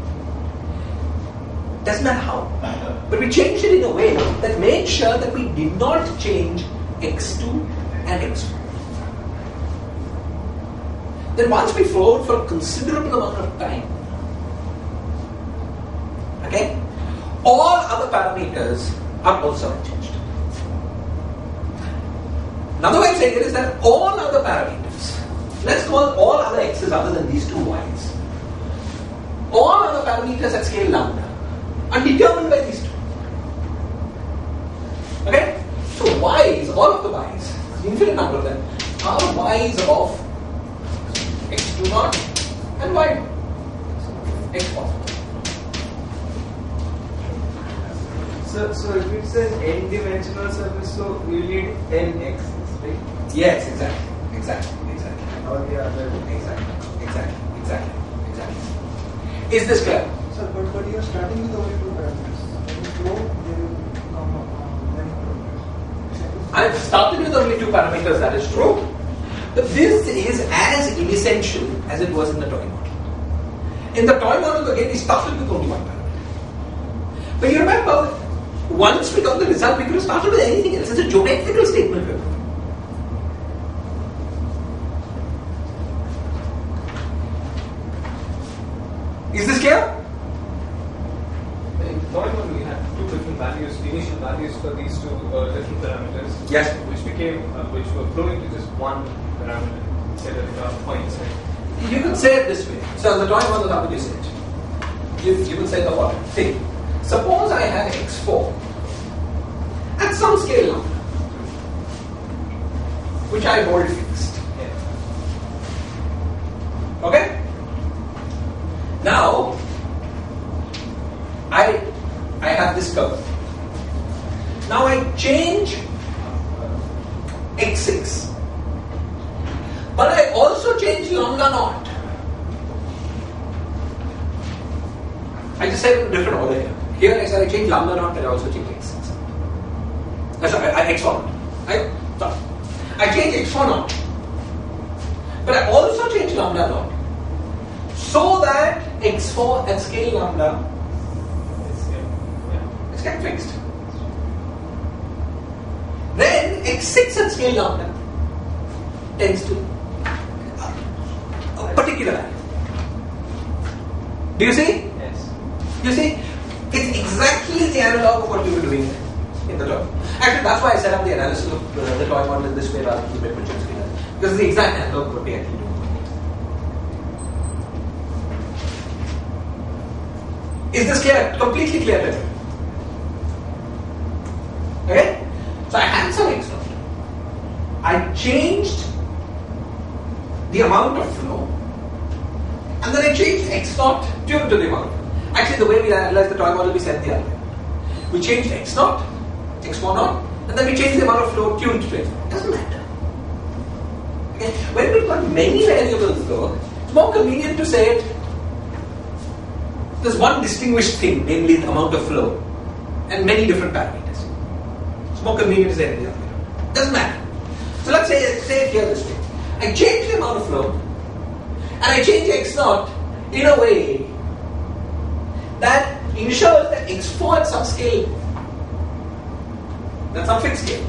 doesn't matter how, but we changed it in a way that made sure that we did not change x2 and x4. Then once we flowed for a considerable amount of time, okay, all other parameters are also unchanged. Another way of saying it is that all other parameters, let's call all other x's other than these two y's, all other parameters at scale lambda are determined by these two. Okay? So y's, all of the y's, infinite number of them, are y's of x2 naught and y x1. So if it says n-dimensional surface, so you need n x's, right? Yes, exactly. Or the other. Exactly. Is this clear? Sir, but you are starting with only two parameters. In flow, there will come many parameters. I've started with only two parameters, that is true. But this is as inessential as it was in the toy model. In the toy model, again, we started with only one parameter. But you remember, once we got the result, we could have started with anything else. It's a geometrical statement. Is this clear? In toy model, we had two different values, initial values for these two different parameters. Yes. Which were flowing to just one parameter instead of points. Right? You can say it this way. So, in the toy model, how would you say it? You will say the following. See, suppose I have x4 at some scale lambda, which I hold fixed. Okay? Now, I have this curve. Now I change x6, but I also change lambda naught. I just said in a different order here. Here I said I change lambda naught, but I also change x6. Sorry, x4 naught. I change x4 naught, but I also change lambda naught, so that x4 at scale lambda is kept fixed. Then x6 at scale lambda tends to a particular value. Do you see? Yes. You see? It's exactly the analog of what we were doing in the toy. Actually, that's why I set up the analysis of the toy model in this way rather than the Bedford-Jones figure. Because it's the exact analog of what we actually do. Is this clear? Completely clear to you? Okay? So I had some x naught. I changed the amount of flow, and then I changed x naught tuned to the amount. Actually, the way we analyzed the toy model, we said the other way. We changed x naught, x4 naught, and then we changed the amount of flow tuned to it. Doesn't matter. Okay? When we've got many variables, though, it's more convenient to say it. There's one distinguished thing, namely the amount of flow, and many different parameters. It's more convenient to say it the other way. Doesn't matter. So let's say it here this way. I change the amount of flow, and I change x naught in a way that ensures that x4 at some scale, that's some fixed scale,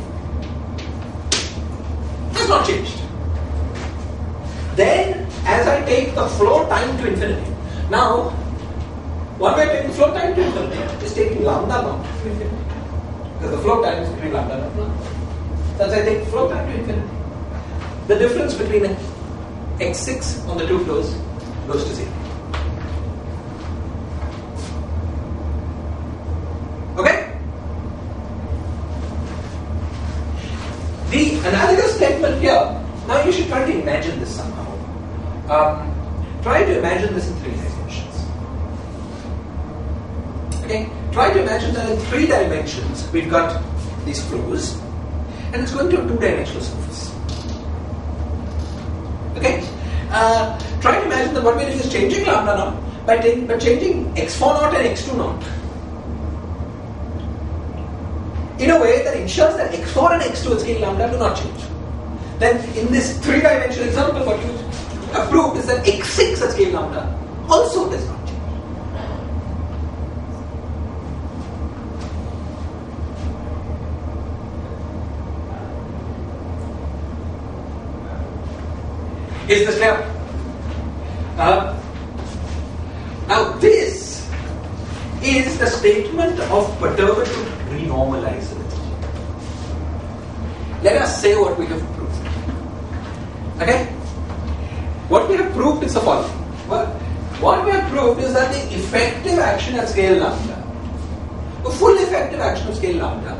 has not changed. Then, as I take the flow time to infinity, now, one way of taking flow time to infinity is taking lambda naught to infinity. Because the flow time is between lambda naught and lambda. So as I take flow time to infinity, the difference between x6 on the two flows goes to 0. Okay? The analogous statement here, now you should try to imagine this somehow. Try to imagine this in 3 dimensions. Okay? Try to imagine that in 3 dimensions we've got these flows and it's going to a 2-dimensional surface. Okay? Try to imagine that what we're doing is changing lambda naught by changing x4 naught and x2 naught in a way that ensures that x4 and x2 at scale lambda do not change. Then in this 3-dimensional example, what you have proved is that x6 at scale lambda also does not change. Is this clear? Now this is the statement of perturbative renormalizability. Let us say what we have proved. Okay? What we have proved is the following. What we have proved is that the effective action at scale lambda, the full effective action of scale lambda,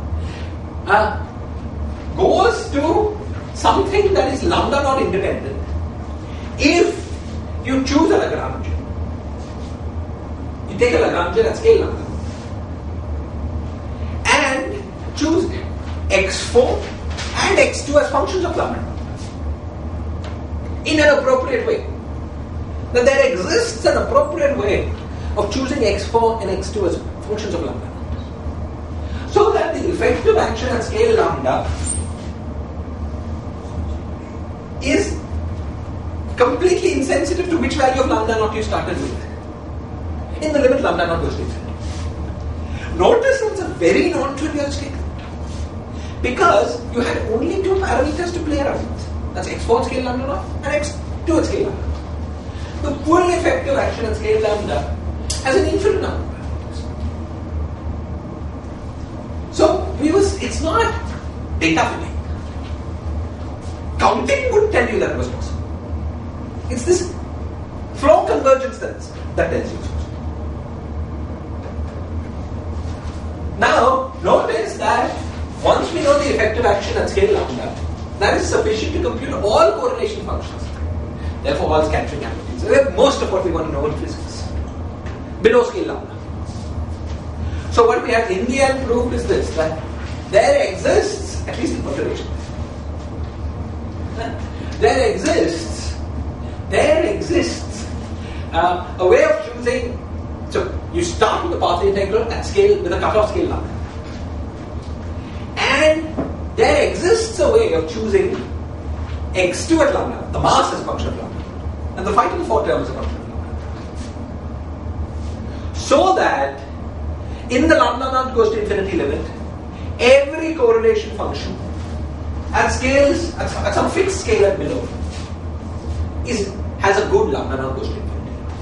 goes to something that is lambda not independent if you choose a Lagrangian. You take a Lagrangian at scale lambda and choose x4 and x2 as functions of lambda in an appropriate way. Now there exists an appropriate way of choosing x4 and x2 as functions of lambda, so that the effective action at scale lambda is completely insensitive to which value of lambda naught you started with, in the limit lambda naught goes to infinity. Notice that's a very non-trivial statement, because you had only 2 parameters to play around with. That's x4 at scale lambda naught and x2 at scale lambda. The full effective action at scale lambda has an infinite number of parameters. So it's not data filling. Counting would tell you that was possible. It's this flow convergence that tells you so. Now, notice that once we know the effective action at scale lambda, that is sufficient to compute all correlation functions. Therefore, all scattering amplitudes. We have most of what we want to know in physics below scale lambda. So, what we have in the end proved is this, that there exists, at least in perturbation, there exists a way of choosing. So you start with the path integral at scale with a cutoff scale lambda, and there exists a way of choosing x2 at lambda, the mass as a function of lambda, and the phi to the 4 term as a function of lambda, so that in the lambda naught goes to infinity limit, every correlation function at scales at some fixed scale at below has a good lambda naught goes to infinity.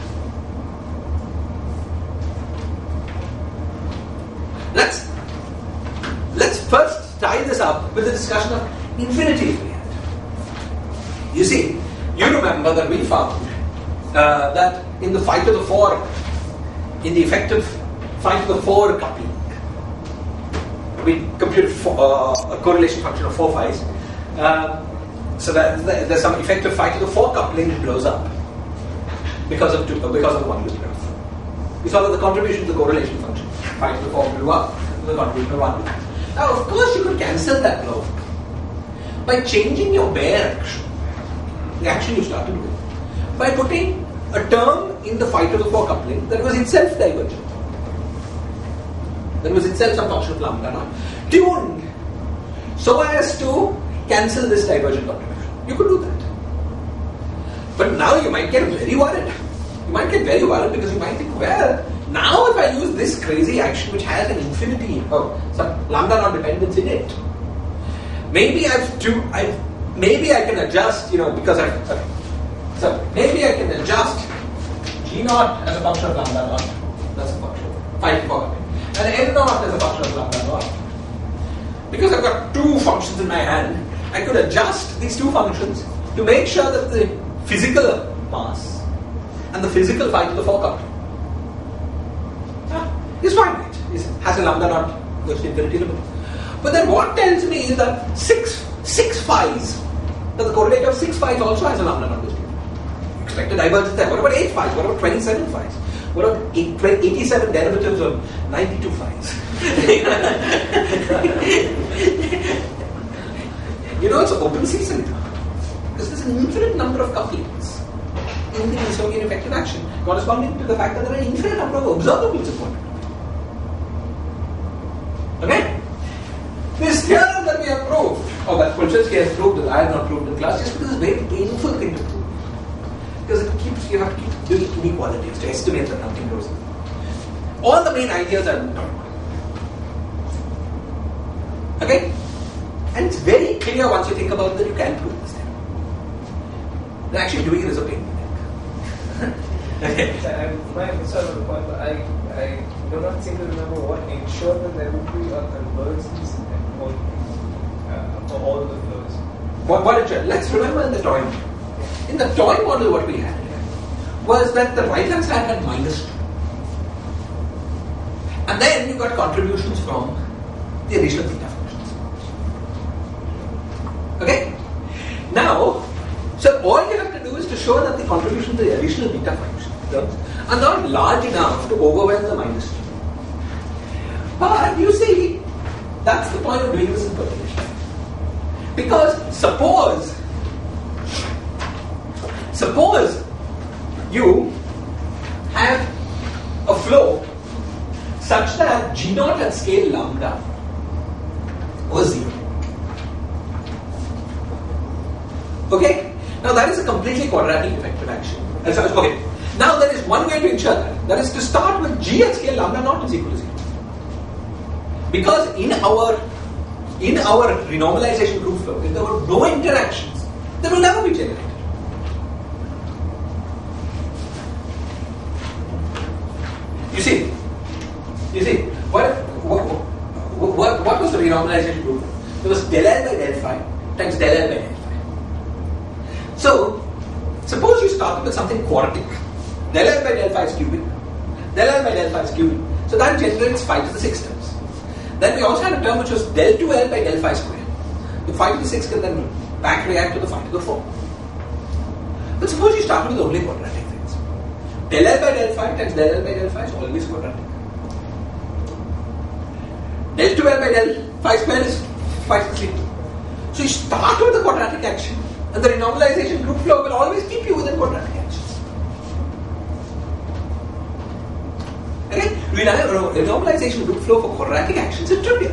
Let's first tie this up with the discussion of infinity we had. You see, you remember that we found that in the phi to the 4, in the effective phi to the 4 coupling, we computed a correlation function of 4 phi's. So that there's some effective phi to the 4 coupling that blows up because of the one loop graph. We saw that the contribution to the correlation function phi to the 4 blew up to the contribution of one loop. Now, of course, you could cancel that blow by changing your bare action, the action you started with, by putting a term in the phi to the 4 coupling that was itself divergent. That was itself some function of lambda naught, tuned so as to cancel this divergent contribution. You could do that. But now you might get very worried. You might get very worried because you might think, well, now if I use this crazy action which has an infinity, some lambda naught dependence in it, maybe I can adjust, because so maybe I can adjust G naught as a function of lambda naught. That's a function. Phi to 4. And n naught as a function of lambda naught. Because I've got 2 functions in my hand, I could adjust these 2 functions to make sure that the physical mass and the physical phi to the 4 coupling is finite. It has a lambda naught goes to infinity limit. But then what tells me is that 6 phi's, that the correlator of 6 phi's also has a lambda naught goes to infinity. expect a divergence there. What about 8 phi's? What about 27 phi's? What about 87 derivatives of 92 phi's? It's open season now. Because there's an infinite number of couplings in the Wilsonian effective action, corresponding to the fact that there are an infinite number of observables in quantum domain. Okay? This theorem that we have proved, or that Polchinski has proved that I have not proved in class, just because it's a very painful thing to prove. Because you have to keep doing inequalities to estimate that nothing goes in. All the main ideas are in talking about. Okay? And it's very clear once you think about that you can prove this theorem. Then actually doing it is a pain. Okay. My sort of point, I do not seem to remember what ensured that there would be a convergence for all the flows. What ensured? Let's remember in the toy model. In the toy model, what we had was that the right hand side had -2. And then you got contributions from the additional theta functions. Okay? Now, so all you have to do is to show that the contribution to the additional beta functions are not large enough to overwhelm the -2. But you see, that's the point of doing this in perturbation. Because suppose you have a flow such that G0 at scale lambda was 0. Okay? Now that is a completely quadratic effective action. Okay. Now there is one way to ensure that. That is to start with G at scale lambda naught is equal to 0. Because in our renormalization group flow, if there were no interactions, they will never be generated. You see, what was the renormalization group? There was del L by del phi times del L by del phi. So, suppose you started with something quartic. Del L by del phi is cubic. Del L by del phi is cubic. So that generates phi to the 6 terms. Then we also had a term which was del 2L by del phi square. The phi to the 6 can then back react to the phi to the 4. But suppose you started with only quadratic things. Del L by del phi times del L by del phi is always quadratic. Del 2L by del phi square is phi to the 3. So you start with the quadratic action, and the renormalization group flow will always keep you within quadratic actions. Okay? Renormalization group flow for quadratic actions is trivial.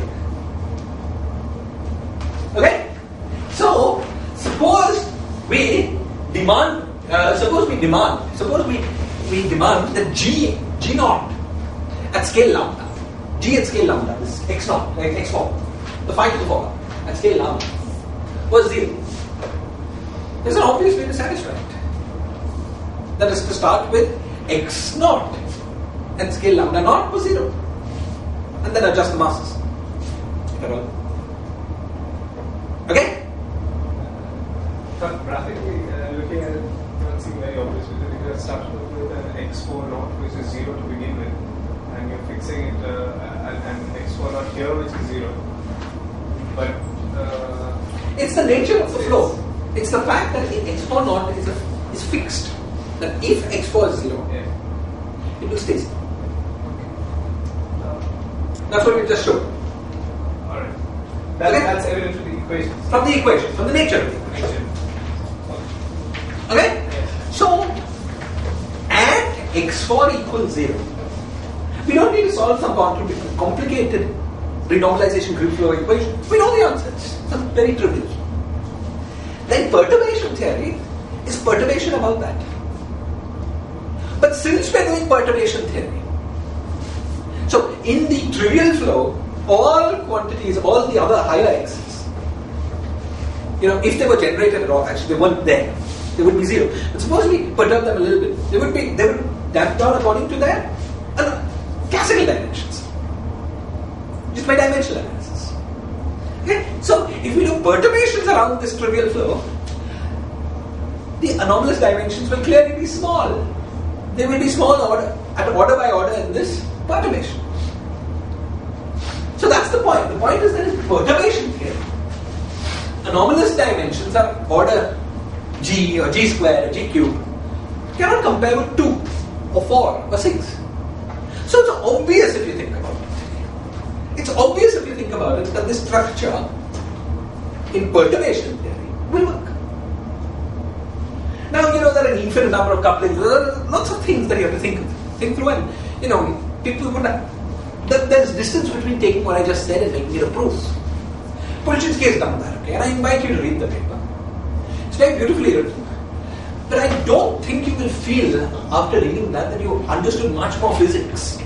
Okay? So, suppose we demand that G0 at scale lambda, G at scale lambda, this x0, like x form, the phi to the 4 at scale lambda was 0. There's an obvious way to satisfy it. That is to start with x0 at scale lambda naught was 0, and then adjust the masses. Okay? But graphically, looking at it, it doesn't seem very obvious because if you're starting with an x4 naught which is 0 to begin with, and you're fixing it an x4 naught here which is 0. But it's the nature of the flow. It's the fact that x4 naught is fixed. That if x4 is 0, yeah. it will stay 0. That's what we just showed. Alright. Okay. That's evident from the equation. From the equation, from the nature of the equation. Okay? Yes. So, at x4 equals 0, we don't need to solve some complicated renormalization group flow equation. We know the answers. It's very trivial. Then perturbation theory is perturbation about that. But since we're doing perturbation theory, so in the trivial flow, all quantities, all the other higher x's, if they were generated at all, actually they weren't there. They would be 0. But suppose we perturb them a little bit, they would damp down according to their classical dimensions. Just by dimensional analysis. Okay? So if we do perturbations around this trivial flow, the anomalous dimensions will clearly be small. They will be small at order by order in this perturbation. So that's the point. The point is that in perturbation theory, anomalous dimensions are order g or g squared or g cube, cannot compare with 2 or 4 or 6. So it's obvious if you think about it. It's obvious if you think about it that this structure in perturbation theory will work. Now, there are an infinite number of couplings. There are lots of things that you have to think through, and people would have. There's distance between taking what I just said and making it a proof. Polchinski has done that, okay? And I invite you to read the paper. It's very beautifully written. But I don't think you will feel, after reading that you understood much more physics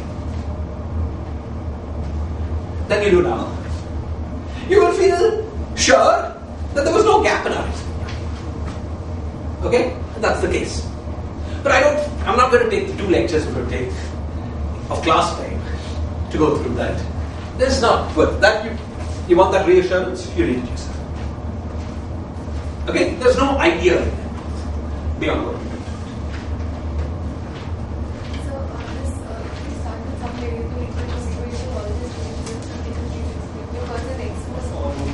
than you do now. You will feel sure that there was no gap in our reasoning. Okay? And that's the case. But I'm not going to take the 2 lectures we're going to take of class time to go through that. That's not worth that. You want that reassurance? You read it yourself. Okay? There's no idea in that beyond what we do. So, we start with some variable equations, equation, all this because an x was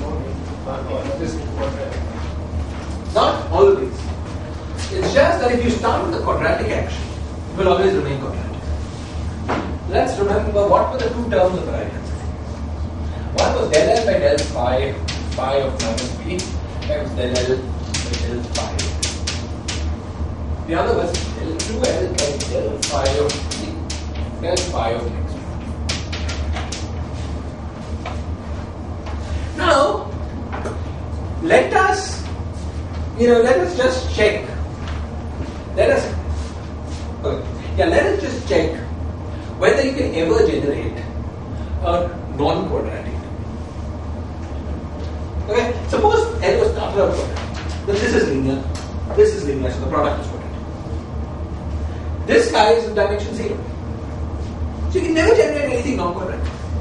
Not always. It's just that if you start with a quadratic action, it will always remain quadratic. Let's remember what were the 2 terms of the right hand side. One was del L by del phi of minus b, times del L by del phi. The other was del 2L by del phi of b, del phi of x. Now, let us just check. Let us just check whether you can ever generate a non-quadratic. Okay, suppose L was started out quadratic. Then this is linear, so the product is quadratic. This guy is in dimension 0. So you can never generate anything non-quadratic.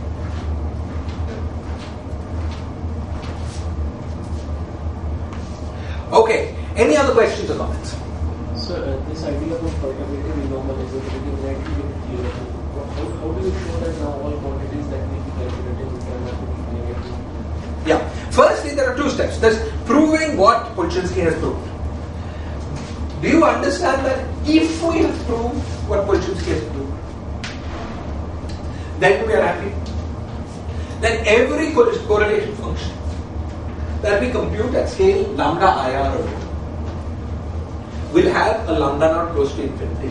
Okay, any other questions or comments? So this idea about perturbative renormalizability is actually clear. How do you show that now all quantities that may be calculated in terms of negative? Yeah. Firstly, there are 2 steps. There's proving what Polchinski has proved. Do you understand that if we have proved what Polchinski has proved, then we are happy? Then every correlation function that we compute at scale lambda IR will have a lambda naught close to infinity.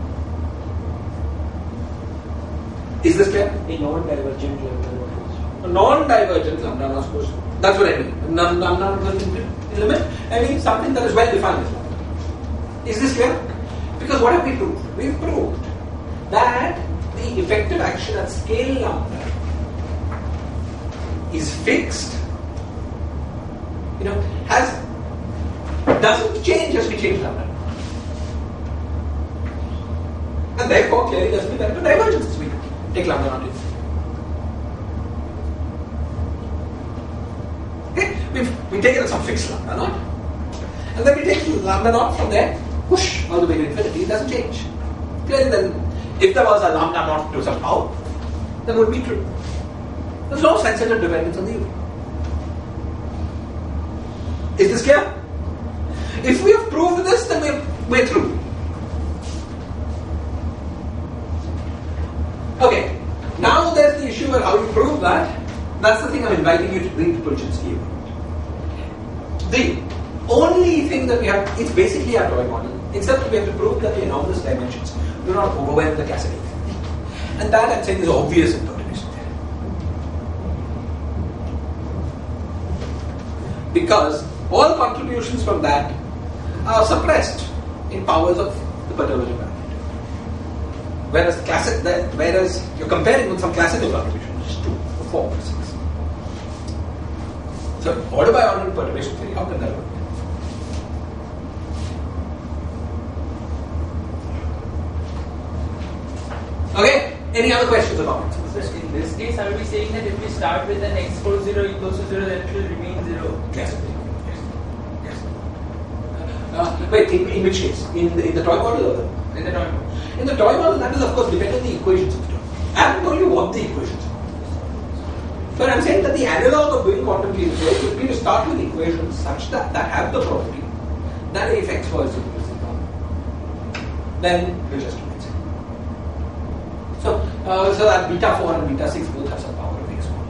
Is this clear? A non-divergent lambda naught. A non-divergent lambda naught close to. That's what I mean. Lambda naught close to infinity limit. I mean something that is well defined as lambda. Is this clear? Because what have we proved? We've proved that the effective action at scale lambda is fixed. Doesn't change as we change lambda. And therefore, clearly doesn't mean that the divergence is weak. Take lambda naught in. Okay? We've taken some fixed lambda naught. And then we take lambda naught from there, push all the way to infinity, it doesn't change. Clearly then, if there was a lambda naught to some power, then it would be true. There's no sensitive dependence on the u. Is this clear? If we have proved this, then we're through. Okay, now there's the issue of how you prove that. That's the thing I'm inviting you to read Polchinski about. The only thing that we have, it's basically our toy model, except that we have to prove that the anomalous dimensions do not overwhelm the classical theory. And that I'm saying is obvious in perturbation theory. Because all contributions from that are suppressed in powers of the perturbation parameter. Whereas you're comparing with some classical contribution, which is 2 or 4 or 6. So order by order in perturbation theory, how can that work? Okay? Any other questions or comments? So in this case, I will be saying that if we start with an x equals 0 equals to 0, then it will remain 0. Yes. Wait, in which case? In the toy model or the? In the toy model. In the toy model, that is of course dependent on the equations of the toy. I haven't told you what the equations are. But I'm saying that the analog of doing quantum field theory would be to start with equations such that have the property that if x was equal to 0. then you just do it. So that beta 4 and beta 6 both have some power of exponent.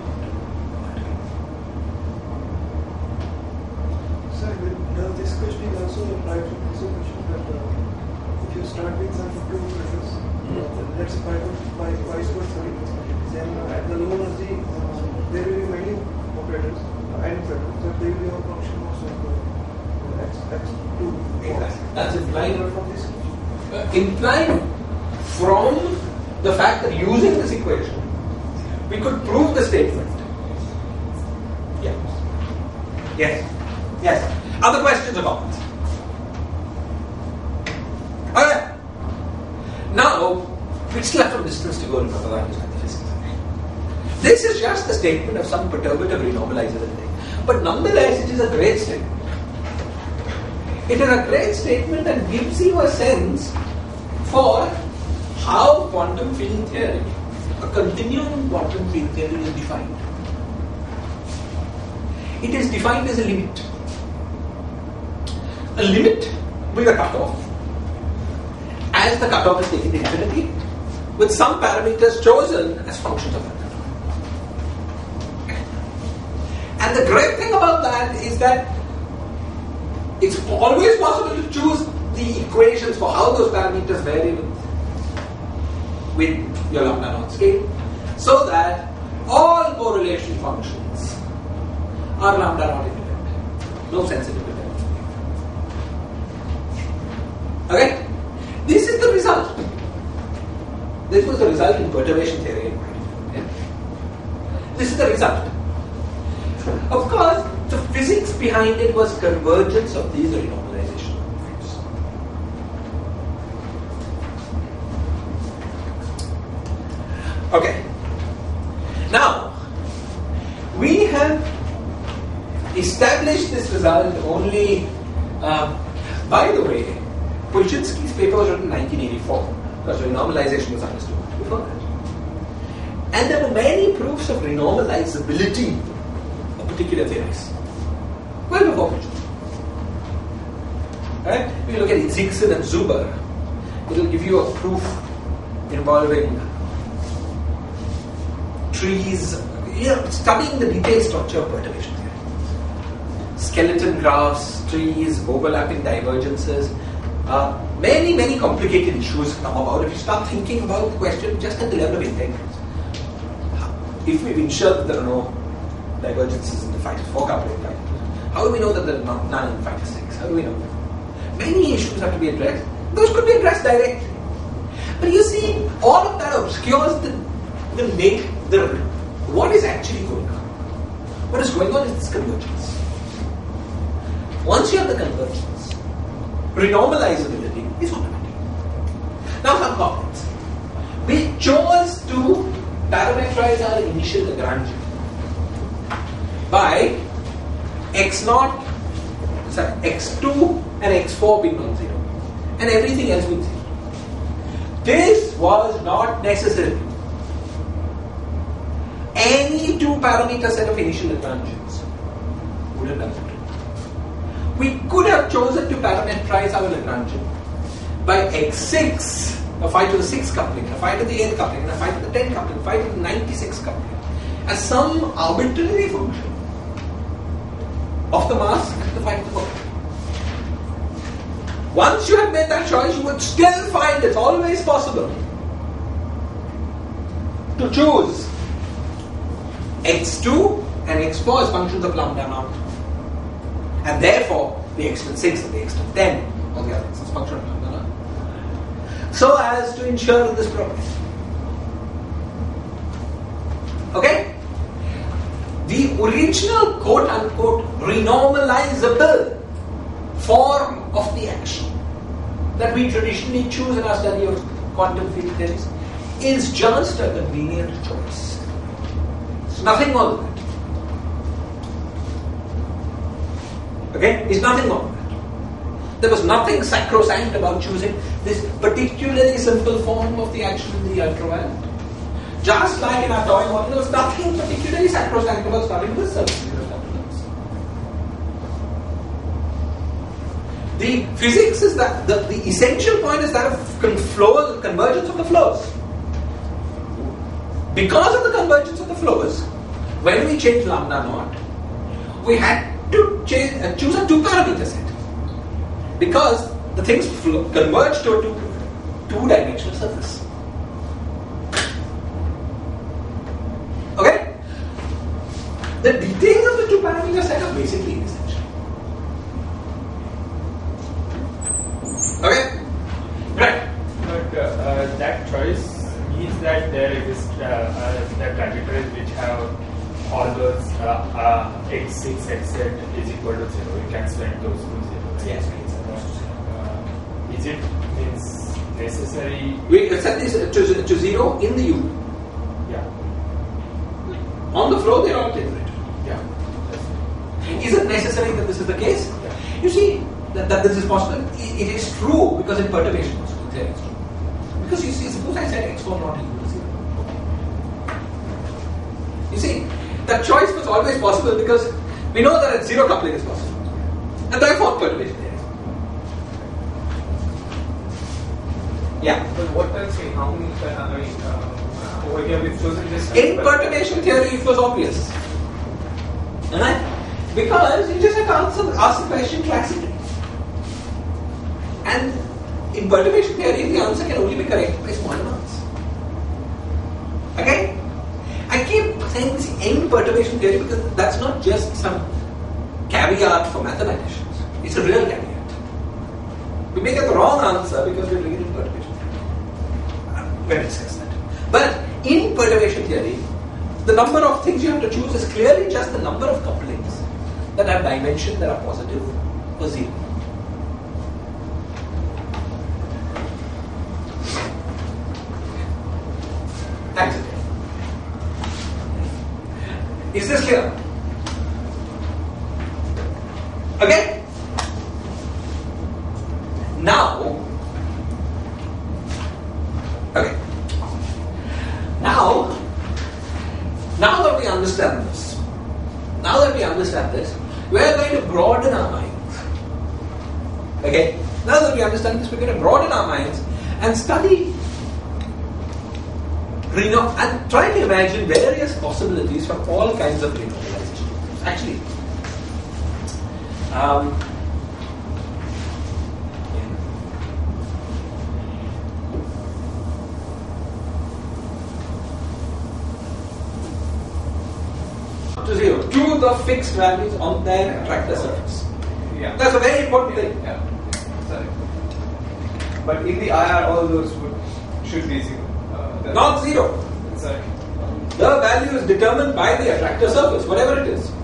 Sir, this question is also applied to this question that if you start with some two operators, let's say vice versa, then at the low energy there will be many operators, n operators, so they will be a function of x2. Exactly. That's implied from this. Implied from the fact that using this equation, we could prove the statement. Yes. Yes. Yes. Other questions or comments? Okay. Now, we still have some distance to go in proposition the physics. This is just a statement of some perturbative renormalizability. But nonetheless, it is a great statement. It is a great statement and gives you a sense for how quantum field theory, a continuum quantum field theory, is defined. It is defined as a limit. A limit with a cutoff. As the cutoff is taken to infinity, with some parameters chosen as functions of that cutoff. And the great thing about that is that it's always possible to choose the equations for how those parameters vary with your lambda naught scale, so that all correlation functions are lambda naught independent. No sensitive dependence. Okay? This is the result. This was the result in perturbation theory. Yeah? This is the result. Of course, the physics behind it was convergence of these renormalization effects. Okay. Now, we have established this result only, by the way, Polchinski's paper was written in 1984 because renormalization was understood before that. And there were many proofs of renormalizability of particular theories. Well before Polchinski. Right? If you look at Zixen and Zuber, it will give you a proof involving trees, studying the detailed structure of perturbation theory. Skeleton graphs, trees, overlapping divergences. Many complicated issues come about if you start thinking about the question just at the level of integrals. If we've ensured that there are no divergences in the phi 4 coupling, how do we know that there are none in phi 6? How do we know that? Many issues have to be addressed. Those could be addressed directly. But you see, all of that obscures what is actually going on. What is going on is this convergence. Once you have the convergence, renormalizability is automatic. Now some comments. We chose to parameterize our initial Lagrangian by x0, x2 and x4 being non-zero and everything else being zero. This was not necessary. Any two parameter set of initial Lagrangians would have done it. We could have chosen to parameterize our Lagrangian by x6, a phi to the 6 coupling, a phi to the 8 coupling, and a phi to the 10 coupling, a phi to the 96 coupling, as some arbitrary function of the mask, the phi to the 4. Once you have made that choice, you would still find it's always possible to choose x2 and x4 as functions of lambda naught. And therefore, the x to the 6 and the x to the 10, all the others, as function of lambda naught. So as to ensure this property. Okay? The original quote-unquote renormalizable form of the action that we traditionally choose in our study of quantum field theories is just a convenient choice. It's nothing more than that. Okay? It's nothing more than that. There was nothing sacrosanct about choosing this particularly simple form of the action in the ultraviolet. Just like in our toy model, there was nothing particularly sacrosanct about starting with surface. The physics is that the essential point is that of convergence of the flows. Because of the convergence of the flows, when we change lambda naught, we had to choose a two-parameter set. Because the things converge to a two-dimensional surface. Okay? The details of the two-parameter set are basically essential. Okay? Right. But that choice means that there exist the trajectories which have all those x6, xz is equal to 0. You can spend those to 0. Right? Yes. Is it means necessary? We set this to 0 in the U. Yeah. On the flow, they are all generated. Yeah. Is it necessary that this is the case? Yeah. You see that this is possible. It is true because in perturbation also there is true. Because you see, suppose I said x4 not equal to 0. You see, that choice was always possible because we know that at zero coupling is possible. And therefore perturbation there is. Yeah. But what else? How many? Over here we've chosen this. In perturbation theory, it was obvious. Right? Because you just have to ask the question classically. And in perturbation theory, the answer can only be correct by small amounts. Okay? I keep saying this in perturbation theory because that's not just some caveat for mathematicians. It's a real caveat. We may get the wrong answer because we're doing it in perturbation theory. We'll discuss that. But in perturbation theory, the number of things you have to choose is clearly just the number of couplings that have dimension that are positive or zero. Thanks again. Is this clear? Okay? Now, okay. Now that we understand this, we are going to broaden our minds. Okay? Now that we understand this, we're going to broaden our minds and study, and try to imagine various possibilities for all kinds of renormalization. Actually, to zero, to the fixed values on their attractor surface. Yeah. That's a very important thing. Yeah. Sorry. But in the IR, all those should be zero. Not zero. Sorry. The value is determined by the attractor surface, whatever it is.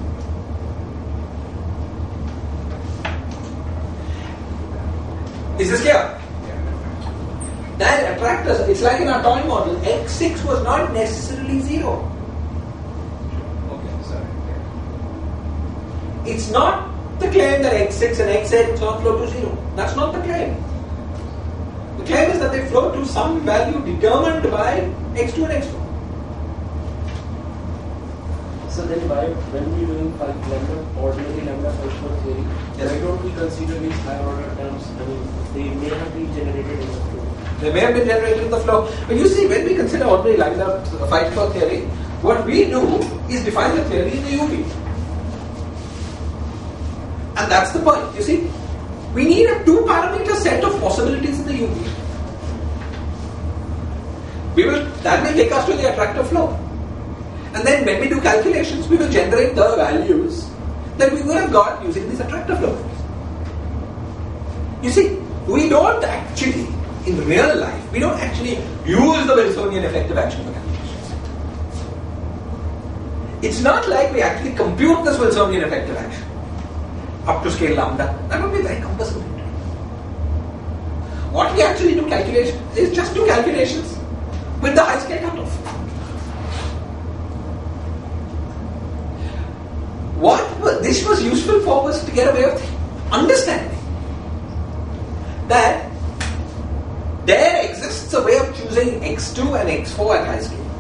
Is this clear? Yeah. That attractor, it's like in our toy model, x6 was not necessarily zero. Okay. Sorry. Yeah. It's not the claim that x6 and xz all flow to zero. That's not the claim. The claim is that they flow to some value determined by x2 and x4. So then when we doing ordinary lambda functional theory, Yes. why don't we consider these higher order terms? I mean, they may have been generated in the flow. They may have been generated in the flow. But you see, when we consider ordinary lambda fight flow theory, what we do is define the theory in the UV. And that's the point. You see, we need a two-parameter set of possibilities in the UV. That will take us to the attractor flow. And then when we do calculations, we will generate the values that we would have got using this attractor flow. You see, we don't actually, in real life, we don't actually use the Wilsonian effective action for calculations. It's not like we actually compute this Wilsonian effective action up to scale lambda. That would be very cumbersome. What we actually do calculation is just do calculations with the high scale cutoff. What this was useful for was to get a way of understanding that there exists a way of choosing x2 and x4 at high scale.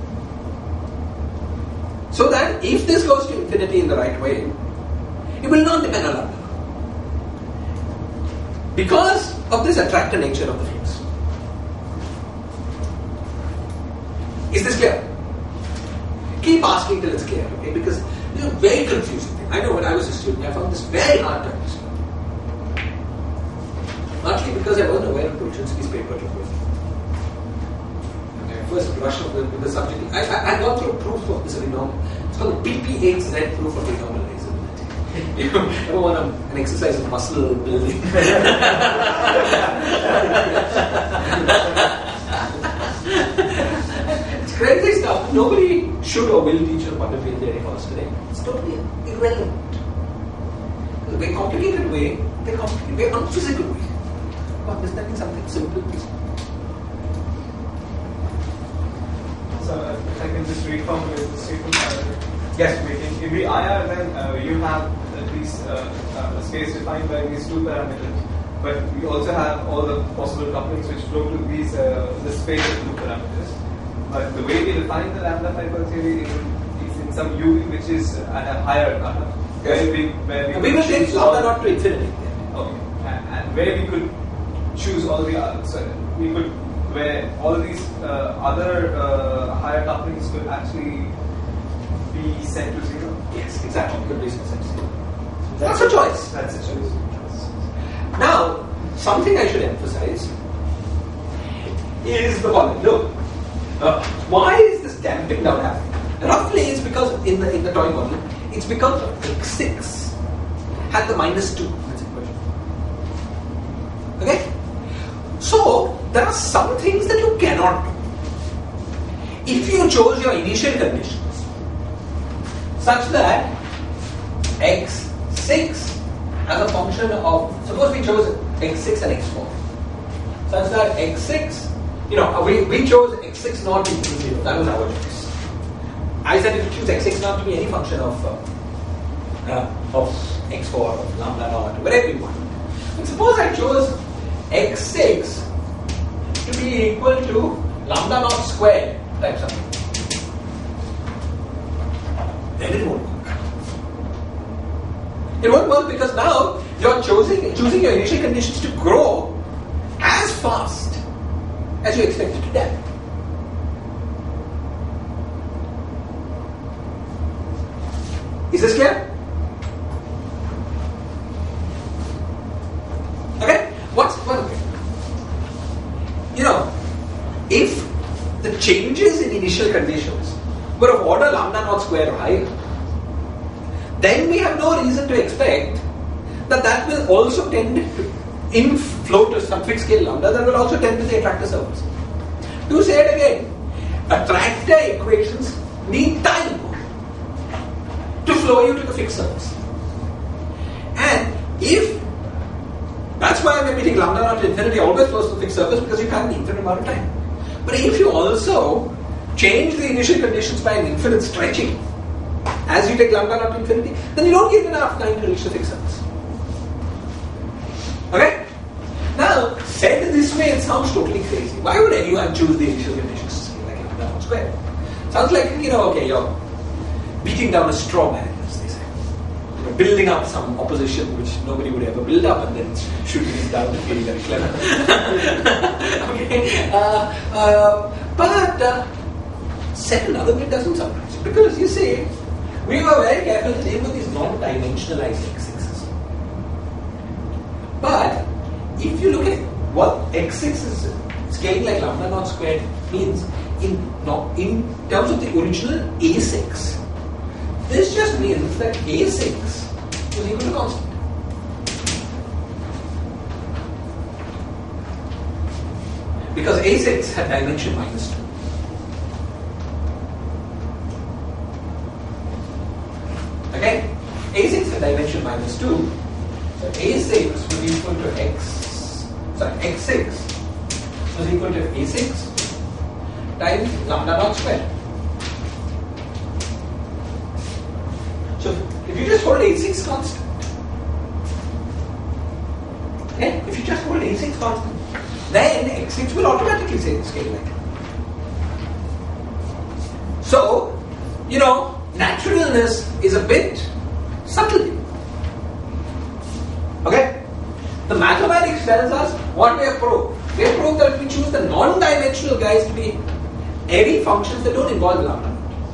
So that if this goes to infinity in the right way, it will not depend on lambda. because of this attractor nature of the flux. Is this clear? Keep asking till it's clear, okay? Because this is a very confusing thing. I know when I was a student, I found this very hard to understand. Partly because I wasn't aware of Tulsinsky's paper to first. First brush up with the subject. I got through a proof of this renormal. It's called the PP8Z proof of renormalizability. You ever want an exercise of muscle building? It's crazy stuff. Nobody should or will teach you quantum field theory for us today. It's totally irrelevant. It's a very complicated way, very unphysical way of understanding something simple. So if I can just reformulate the statement. Yes. In the IR, then you have at least a space defined by these two parameters, but you also have all the possible couplings which flow to these the space of two parameters. But the way we define the lambda fiber theory is in some UV which is at a higher order. Yes. We will take lambda not to infinity. Okay. And where we could choose all the where all these other higher couplings could actually be set to zero. Yes, exactly. Could be set to zero. That's a choice. That's a choice. Now, something I should emphasize is the following. Look, why is this damping down happening? Roughly, it's because in the toy model, it's because x6 had the -2 in its equation. Okay? So, there are some things that you cannot do. If you chose your initial conditions such that x6 as a function of, suppose we chose x6 and x4, such that x6, we chose x6 not to be 0, that was our choice. I said if you choose x6 not to be any function of x4, of lambda naught, whatever you want. But suppose I chose x6 to be equal to lambda naught squared times something. Then it won't work. It won't work because now you're choosing your initial conditions to grow as fast as you expect it to damp. Is this clear? Okay? What's one thing? If the changes in initial conditions were of order lambda naught square or higher, then we have no reason to expect that will also tend to inflow to some fixed scale lambda that will also tend to the attractor surface. To say it again, attractor equations need time to flow you to the fixed surface. And that's why when we take lambda naught to infinity always flows to the fixed surface, because you have an infinite amount of time. But if you also change the initial conditions by an infinite stretching as you take lambda naught to infinity, then you don't get enough time to reach the fixed surface. Okay? Now, said this way, it sounds totally crazy. Why would anyone choose the initial conditions to scale like lambda naught squared? Sounds like, you're beating down a straw man, as they say. Building up some opposition which nobody would ever build up and then shooting it down to feel very clever. Okay? But said another way, it doesn't sound right. Because you see, we were very careful to deal with these non-dimensionalized x6s. But if you look at what x6 is scaling like lambda naught squared means in terms of the original a6, this just means that a6 is equal to constant. Because a6 had dimension -2. Okay? a6 had dimension -2. So a6 was equal to x6 was equal to a6 times lambda naught squared. So if you just hold a6 constant, okay? If you just hold a6 constant, then x6 will automatically scale like that. So, naturalness is a bit subtle. Okay? The mathematics tells us what we have proved. We have proved that if we choose the non-dimensional guys to be any functions that don't involve lambda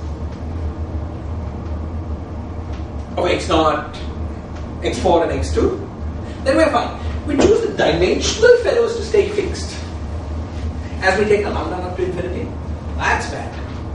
of x0, x4 and x2, then we're fine. We choose the dimensional fellows to stay fixed as we take a lambda naught to infinity. That's bad.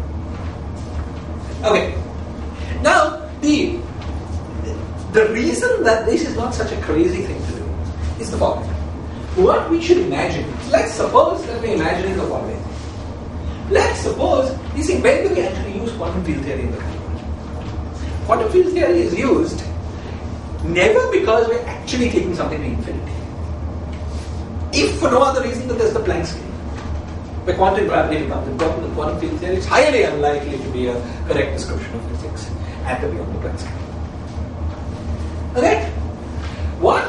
Okay. Now, the reason that this is not such a crazy thing to do is the following. What we should imagine, let's suppose that we're imagining the following. Let's suppose, you see, when do we actually use quantum field theory in the conversion? Quantum field theory is used never because we're actually taking something to infinity. If for no other reason than there's the Planck scale, where quantum gravity becomes important in quantum field theory, it's highly unlikely to be a correct description of physics at the beyond the Planck scale. Okay? What?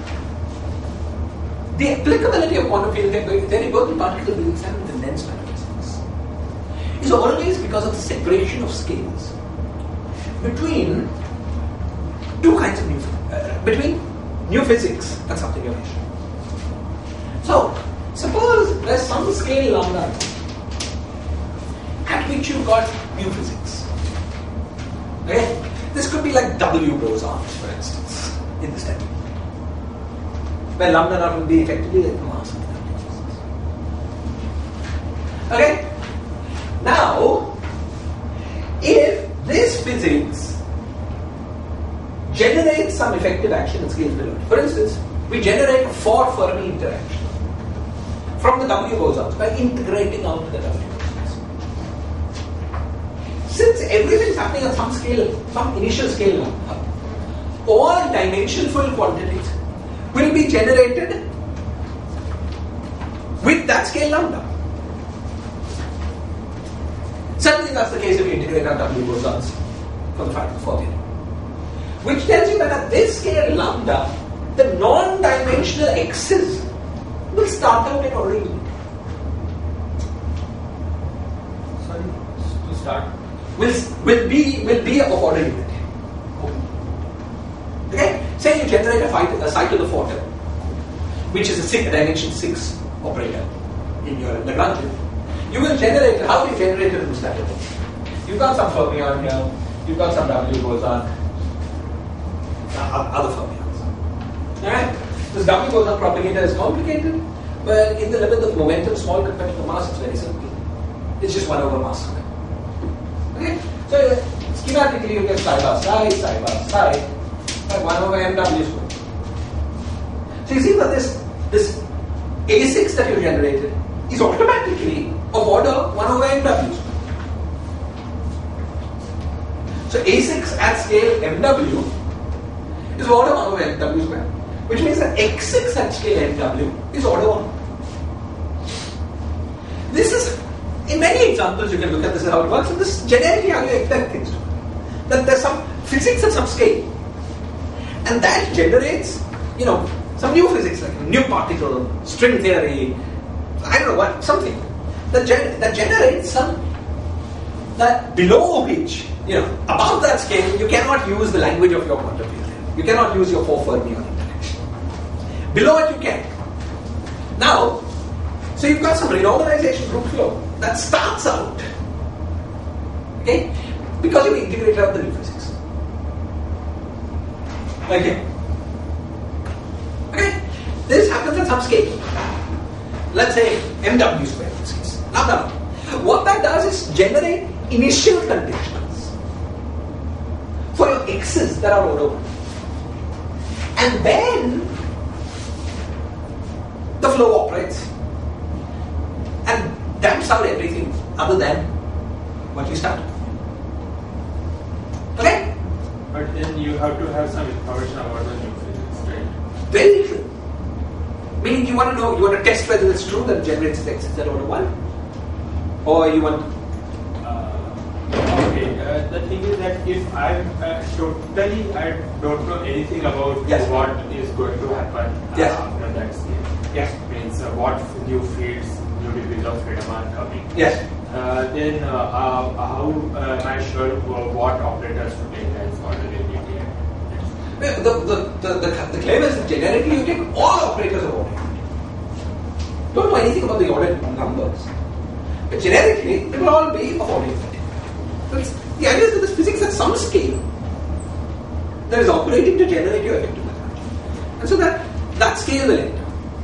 The applicability of quantum field theory, both in particle physics and in dense matter physics, is always because of the separation of scales between two kinds of between new physics and something innovation. So, suppose there's some scale lambda at which you've got new physics. Okay? This could be like W bosons, for instance, in this type. Where lambda naught will be effectively like the mass of the physics. Okay? Now, if this physics generates some effective action at scales below it, for instance, we generate a 4 Fermi interaction from the W bosons by integrating out the W bosons. Since everything is happening at some scale, some initial scale lambda, all dimension-full quantities will be generated with that scale lambda. Certainly that's the case if you integrate our W bosons from the factor 40. Which tells you that at this scale lambda, the non-dimensional x's will start out at order unity. Sorry, to start. Will be of order unity. Okay? Say you generate a cycle of the Fortin, which is a dimension 6 operator in your Lagrangian. You will generate, how do you generate it in static? You've got some fermion here, you've got some W boson, other fermions. Alright? This W boson propagator is complicated, but in the limit of momentum small compared to the mass, it's very simple. It's just 1 over mass square. Okay? So schematically you get psi bar psi, by 1 over mw square. So you see that this A6 that you generated is automatically of order 1 over mw square. So A6 at scale mw is order 1 over mw square, which means that x6 at scale mw is order 1. This is, in many examples you can look at this is how it works, and this is generally how you expect things to work. That there's some physics at some scale, and that generates, some new physics like new particle, string theory, I don't know what, something that generates some, that below which, above that scale, you cannot use the language of your quantum field theory. You cannot use your 4 fermion interaction. Below it you can. Now, so you've got some renormalization group flow that starts out, okay, because you integrated out the new physics. Okay. This happens at some scale. Let's say mw square in this case. Now, what that does is generate initial conditions for your x's that are order 1. And then the flow operates and damps out everything other than what you start. Okay? But then you have to have some information about the new physics, right? Very true. Meaning you want to test whether it's true that it generates x's at order 1? Or you want okay, the thing is that if I don't know anything about what is going to happen after that scale. Yes. Means what new fields, new degrees of freedom are coming. Yes. Then how am I sure what operators to take as order unity? The claim is that generically you take all operators of order. Don't know anything about the ordered numbers. But generically, they will all be of order infinity. The idea is that this physics at some scale that is operating to generate your effective mathematics. And so that scale will enter.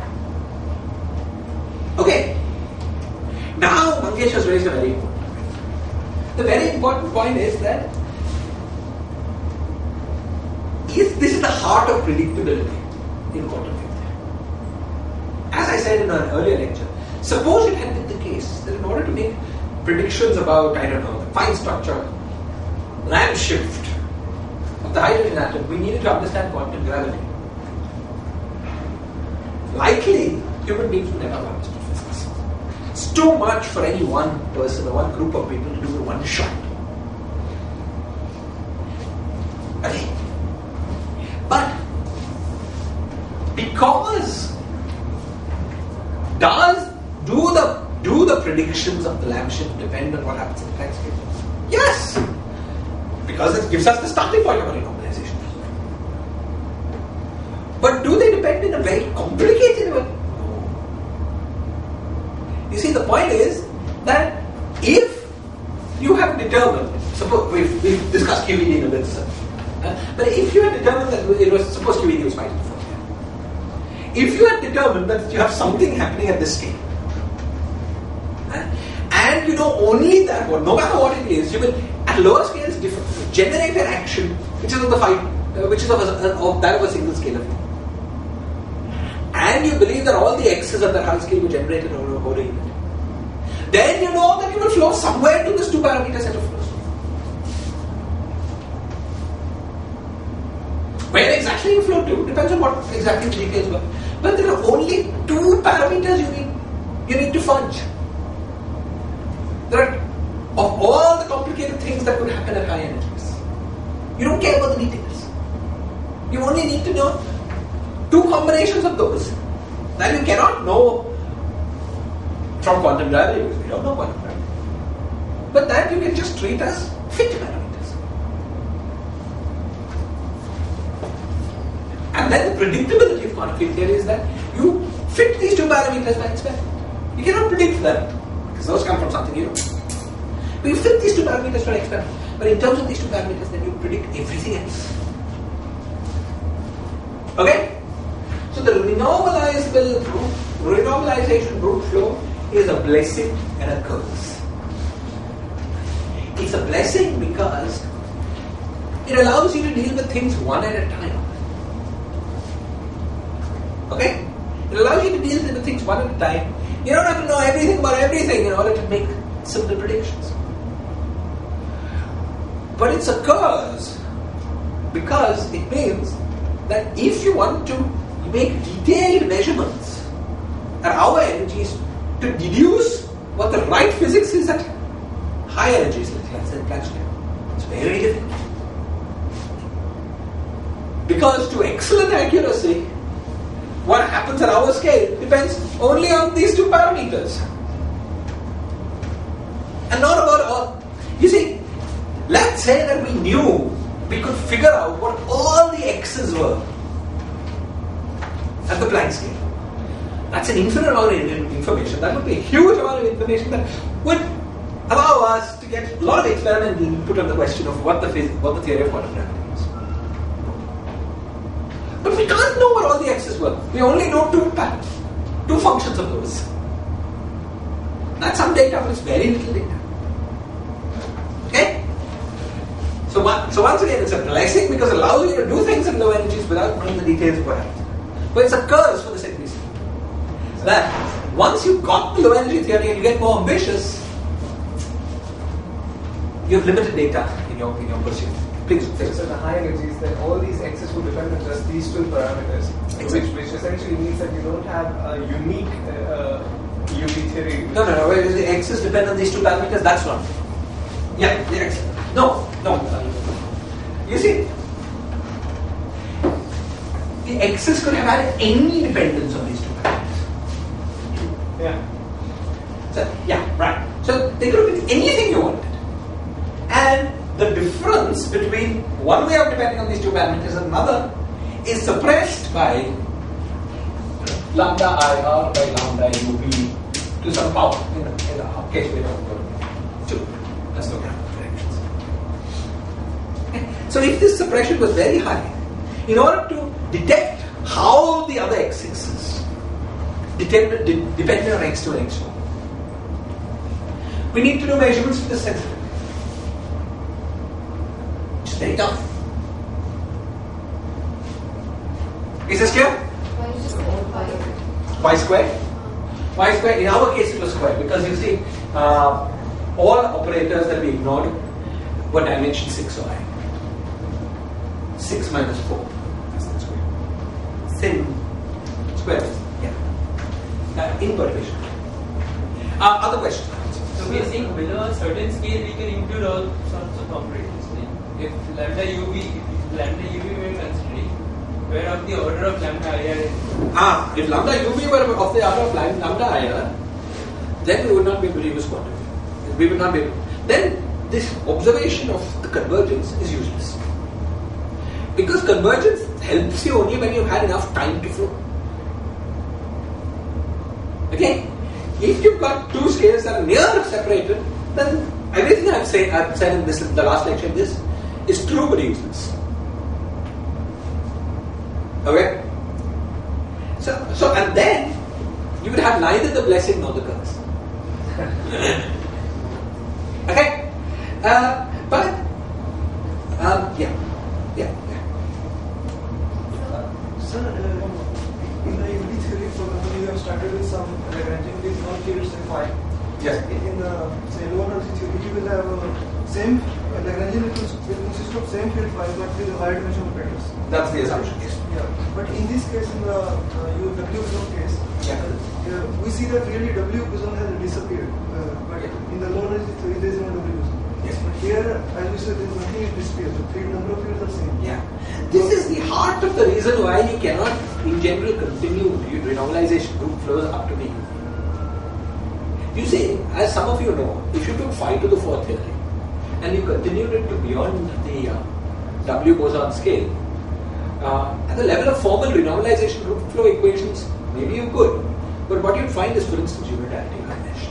Okay. Now Mangesh has raised a very important point. The very important point is that if this is the heart of predictability in quantum field theory. As I said in an earlier lecture, suppose it had been the case that in order to make predictions about, I don't know, the fine structure, Lamb shift of the hydrogen atom, we needed to understand quantum gravity. Likely, human beings would never have understood physics. It's too much for any one person or one group of people to do in one shot. Okay. But because do the predictions of the Lamb shift depend on what happens in the time scale? Yes, because it gives us the starting point of our renormalization. But do they depend in a very complicated way? No. You see, the point is that if you have determined, suppose we've discussed QED in a bit, sir. But if you had determined that it was, suppose QED was 5 to the 4th, if you had determined that you have something happening at this scale, and you know only that, no matter what it is, you will at lower scales generate an action which is of the which is of that of a single scalar, and you believe that all the x's at that high scale were generated over a unit. Then you know that you will flow somewhere to this 2-parameter set of flows. Where exactly you flow to depends on what exactly the details were. But there are only 2 parameters you need to fudge. There are, of all the complicated things that could happen at high energies, you don't care about the details. You only need to know 2 combinations of those that you cannot know from quantum gravity, because we don't know quantum gravity. But that you can just treat as fit parameters. And then the predictability of quantum field theory is that you fit these 2 parameters by experiment. You cannot predict them, because those come from something you know. But you fit these 2 parameters by experiment. But in terms of these 2 parameters, then you predict everything else. Okay? So the renormalization brute flow is a blessing and a curse. It's a blessing because it allows you to deal with things one at a time. Okay? It allows you to deal with things one at a time. You don't have to know everything about everything in order to make simple predictions. But it's a curse because it means that if you want to make detailed measurements at our energies to deduce what the right physics is at high energies, let's say Planck, it's very difficult. Because to excellent accuracy, what happens at our scale depends only on these 2 parameters. And not about all. You see, let's say that we knew, we could figure out what all the x's were at the Planck scale. That's an infinite amount of information. That would be a huge amount of information that would allow us to get a lot of experimental input on the question of what the theory of quantum gravity is. But we can't know what all the x's were. We only know 2 functions of those. That's some data, but it's very little data. Okay? So once again, it's a blessing because it allows you to do things in low energies without knowing the details of what happens. But it's a curse for the same reason. That once you've got the low energy theory and you get more ambitious, you have limited data in your pursuit. Please. So the high energies, then all these x's will depend on just these 2 parameters, exactly. which essentially means that you don't have a unique UV theory. No. The x's depend on these 2 parameters. That's wrong. Yeah, the x. No. You see, the x's could have had any dependence on these 2 parameters. Yeah. So, yeah, right. So they could have been anything you wanted. And the difference difference between one way of depending on these two parameters and another is suppressed by lambda IR by lambda UV to some power. In our case, we don't go to 2. That's the kind of directions. So if this suppression was very high, in order to detect how the other x-axis depended on x2 and x4, we need to do measurements with the sensitivity. Which is very tough. Is this clear? Why you just said y? Y squared? Y squared, in our case it was squared because you see, all operators that we ignored were dimension 6 y. 6 minus 4. That's the square. Same square. Yeah. In perturbation. Other questions? So we are saying below a certain scale we can include all sorts of operators. If lambda UV we are considering, where of the order of lambda IR is. If lambda UV were of the order of lambda IR, then we would not be able to use quantum. We would not be able. Then this observation of the convergence is useless. Because convergence helps you only when you've had enough time to flow. Okay? If you've got two scales that are near separated, then everything I've said in this, the last lecture in this, is true but useless. Okay? So and then you would have neither the blessing nor the curse. Okay? Yeah. Sir, in the UV theory, for example, you have started with some Lagrangian with non-fields and phi. Yes. In the say low energy theory, you will have same Lagrangian will consist of same field phi but with higher dimensional patterns. That's the assumption, yes. Yeah. But in this case, in the W boson case, we see that really W boson has disappeared. But in the low energy theory, there is no W boson. Yes. But here, as you said, there is nothing in disappears. The field number of fields are same. Yeah. This is the heart of the reason why you cannot, in general, continue renormalization group flows up to the UV. You see, as some of you know, if you took phi to the 4th theory and you continued it to beyond the W boson scale, at the level of formal renormalization group flow equations, maybe you could, but what you'd find is, for instance, unitarity coordination.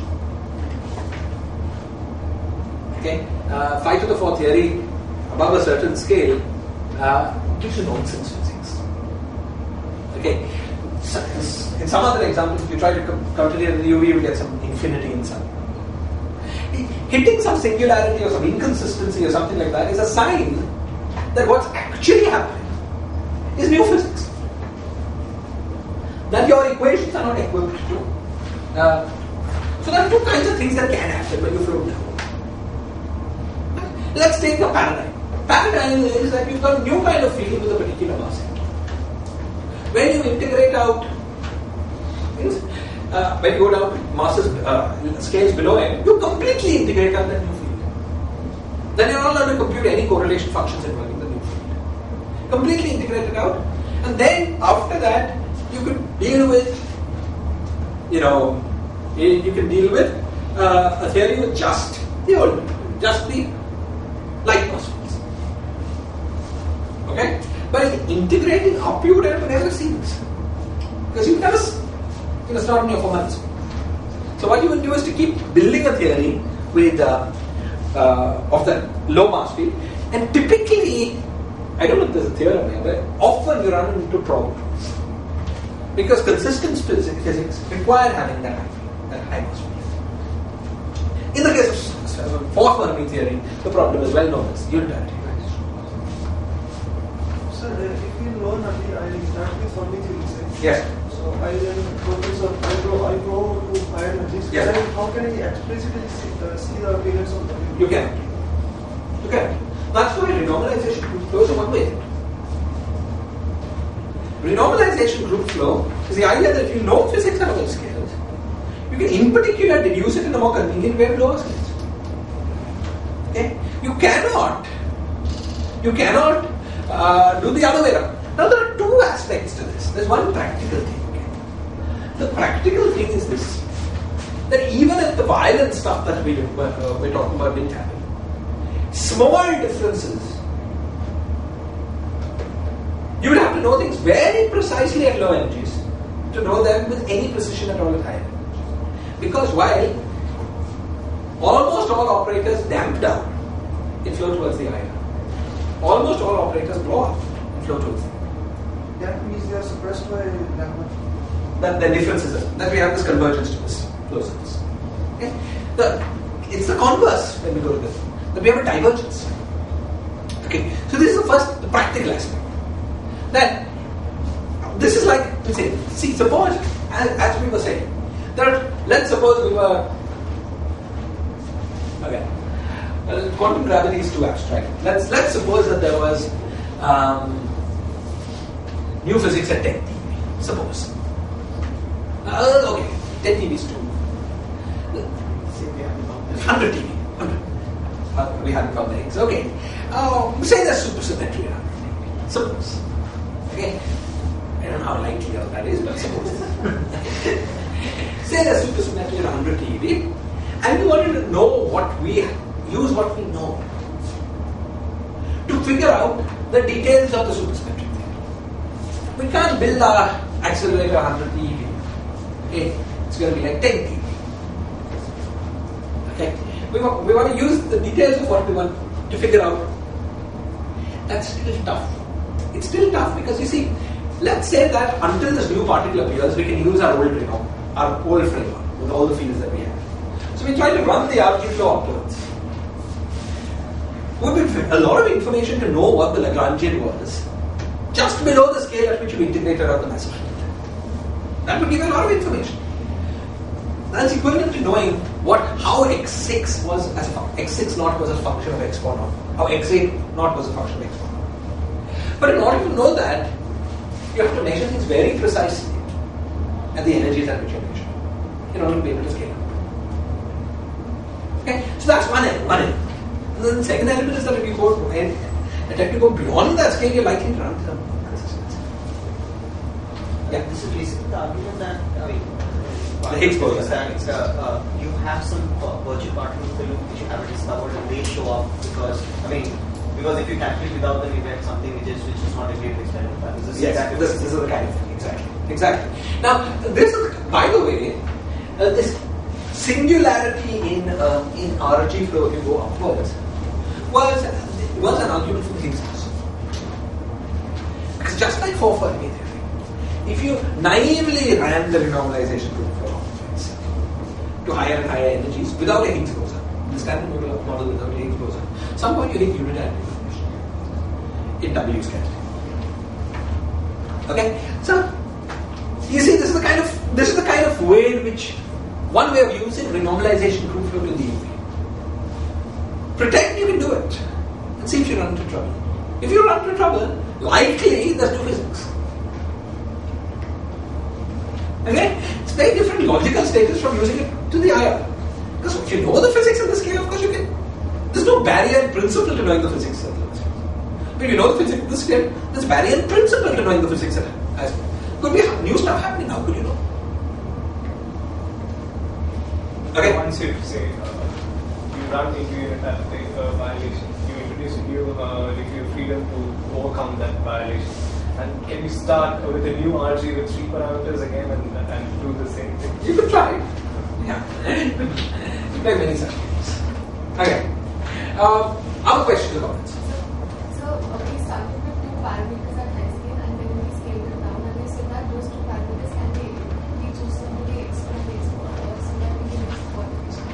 Okay, phi to the 4th theory above a certain scale gives you nonsense physics. Okay, in some other examples, if you try to calculate the UV, you will get some infinity in some. Hitting some singularity or some inconsistency or something like that is a sign that what's actually happening is new physics. That your equations are not equipped to. So there are two kinds of things that can happen when you float down. Let's take a paradigm. Paradigm is that you've got a new kind of field with a particular mass center. When you integrate out, when you go down masses, scales below m, you completely integrate out that new field. Then you're not allowed to compute any correlation functions involving the new field. Completely integrate it out, and then after that, you could deal with, you can deal with a theory with just the light mass fields. Okay? But in integrating up, you would have never seen this. Because you've never, it's not in your formats. So what you will do is to keep building a theory with of the low mass field, and typically, I don't know if there's a theorem here, but often you run into problems. Because consistent physics require having that high mass field. In the case of fourth Fermi theory, the problem is well known as unitarity. Sir, if we learn early, I start with Fermi theory. Yes. So I then focus on I go to higher energies. Yes. How can I explicitly see the appearance of the You can. That's why renormalization group flow is a one-way thing. Renormalization group flow is the idea that if you know physics at all scales, you can in particular deduce it in a more convenient way at lower scales. Okay? You cannot do the other way around. Now there are two aspects to this. There's one practical thing. Okay? The practical thing is this, that even if the violent stuff that we're talking about didn't happen, small differences know things very precisely at low energies to know them with any precision at all at higher energies. Because while almost all operators damp down, it flow towards the higher. Almost all operators blow up and flow towards the higher. That means they are suppressed by lambda. But the difference is that we have this convergence to this flow surface. Okay? It's the converse when we go to this. That we have a divergence. Okay, so this is the practical aspect. Then, this is like, let's say, suppose, as we were saying, let's suppose we were, okay, quantum gravity is too abstract. Let's suppose that there was new physics at 10 TeV, suppose. Okay, 10 TeV is too. 100 TeV. 100. We hadn't found the Higgs. Okay. Say there's supersymmetry at 100 TeV. Suppose. Okay. I don't know how likely that is, but suppose. Say there's supersymmetry at 100 TeV, and we wanted to know what we know to figure out the details of the supersymmetry. We can't build our accelerator 100 TeV. Okay. It's going to be like 10 TeV. Okay. We want to use the details of what we want to figure out. That's still tough. It's still tough because you see, let's say that until this new particle appears, we can use our old framework with all the fields that we have. So we try to run the RG flow upwards. Would be a lot of information to know what the Lagrangian was, just below the scale at which we integrated out the massive field. That would give a lot of information. That's equivalent to knowing how x6 was as x6 naught was a function of x4 naught, how x8 naught was a function of x4 naught. But in order to know that, you have to measure things very precisely at the energies at which you measure in order to be able to scale up. Okay, so that's one element. And then the second element is that if you attempt to go beyond that scale, you're likely to run into some consistency. Yeah, this is basically the argument that the Higgs boson is that you have some virtual particles in the loop which you haven't discovered and they show up because if you calculate without them you get something which is not a great experiment. This is the kind of thing. Exactly. Now this is, by the way, this singularity in RG flow if you go upwards was an argument for the Higgs boson. Because just like for Fermi theory, if you naively ran the renormalization proof to higher and higher energies without a Higgs boson, the standard model without a Higgs boson, at some point you hit unitary information in W scattering. Okay, so you see, this is the kind of way in which one way of using renormalization proof flow to the UV. Pretend you can do it and see if you run into trouble. If you run into trouble, likely there's no physics. Okay? It's very different logical status from using it to the IR. Because if you know the physics of the scale, of course you can. There's no barrier in principle to knowing the physics of the scale. But if you know the physics of the scale, there's barrier in principle to knowing the physics of the scale. Could be new stuff happening. How could you know? Okay. Once you say you run into unitary violation, you introduce a new freedom to overcome that violation. And can you start with a new RG with 3 parameters again and do the same thing? You could try. Yeah. You could try many such things. Okay. Other questions about it? So we started with 2 parameters at high scale and then we scaled it down and we said that those 2 parameters can be chosen to be x1 and x4 or so that we can explore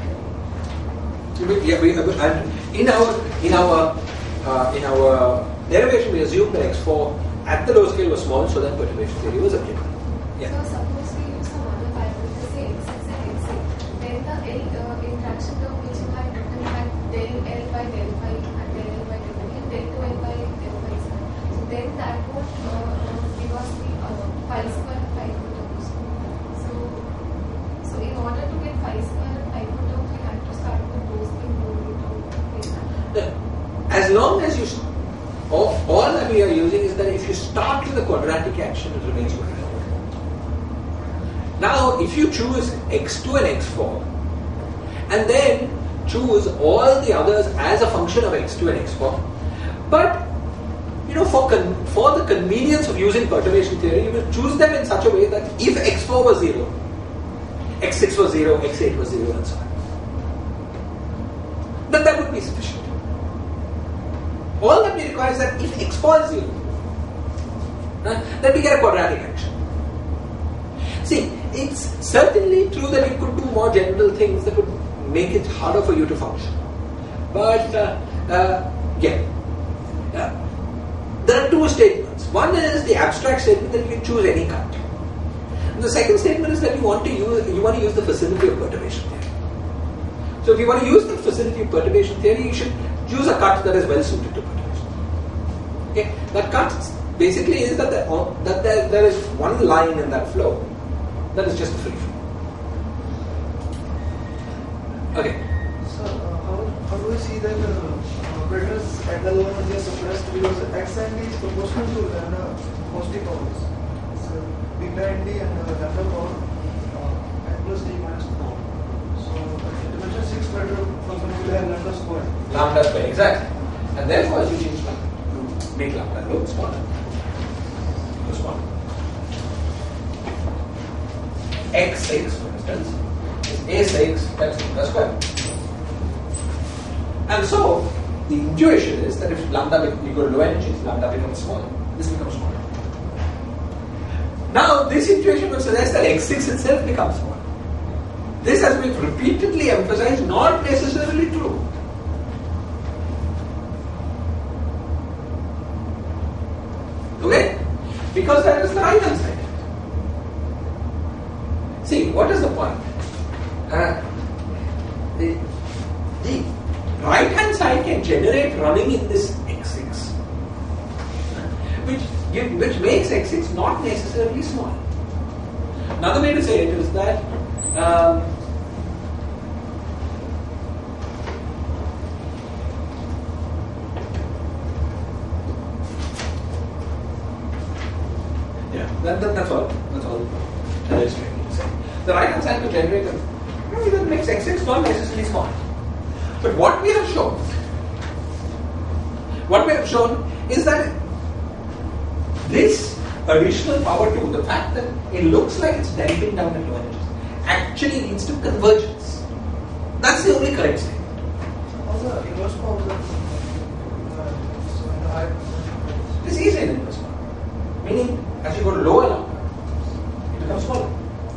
in our derivation we assumed that x4 at the low scale was small, so that perturbation theory was applicable. Yeah. So suppose we use some other parameters, say x6 and x8, then the interaction term which you had written had del L by del phi and del L by del phi and del 2L by del phi square. So then that would give us the phi square and phi terms. So in order to get phi square and phi terms, we had to start with those things only. As long as you all that we are using is that if you start with a quadratic action, it remains quadratic. Now, if you choose x2 and x4, and then choose all the others as a function of x2 and x4, but for the convenience of using perturbation theory, you will choose them in such a way that if x4 was 0, x6 was 0, x8 was 0, and so on, then that would be sufficient. All that we require is that if x4 is 0, then we get a quadratic action. See, it's certainly true that you could do more general things that would make it harder for you to function. But, there are two statements. One is the abstract statement that you can choose any cut. And the second statement is that you want to use the facility of perturbation theory. So if you want to use the facility of perturbation theory, you should choose a cut that is well suited to perturbation. Okay, that cut basically is that there is one line in that flow that is just a free flow. Okay. So how do we see that operators at the lower energy are suppressed because x and d is proportional to lambda positive powers. So beta and d and lambda power n plus d minus 4. So dimension 6 pattern for example will have lambda square. Lambda square, exactly. And therefore as you change lambda, you make lambda look smaller. Go smaller. x6 for instance is a6 times lambda square. And so the intuition is that if lambda you go to low energies, lambda becomes smaller. This becomes smaller. Now this intuition would suggest that x6 itself becomes smaller. This, as we've repeatedly emphasized, not necessarily true. Okay? Because that is the right hand side. See, what is the point? The right hand side can generate running in this x6, which makes x6 not necessarily small. Another way to say it is that that's all. That's all that is trying to say. The right hand side will generate that makes x6 not necessarily small. But what we have shown is that this additional power 2, the fact that it looks like it's damping down at low energies, actually leads to convergence. That's the only correct statement. Also, inverse power This is an inverse power. Meaning, as you go to lower lambda, it becomes smaller.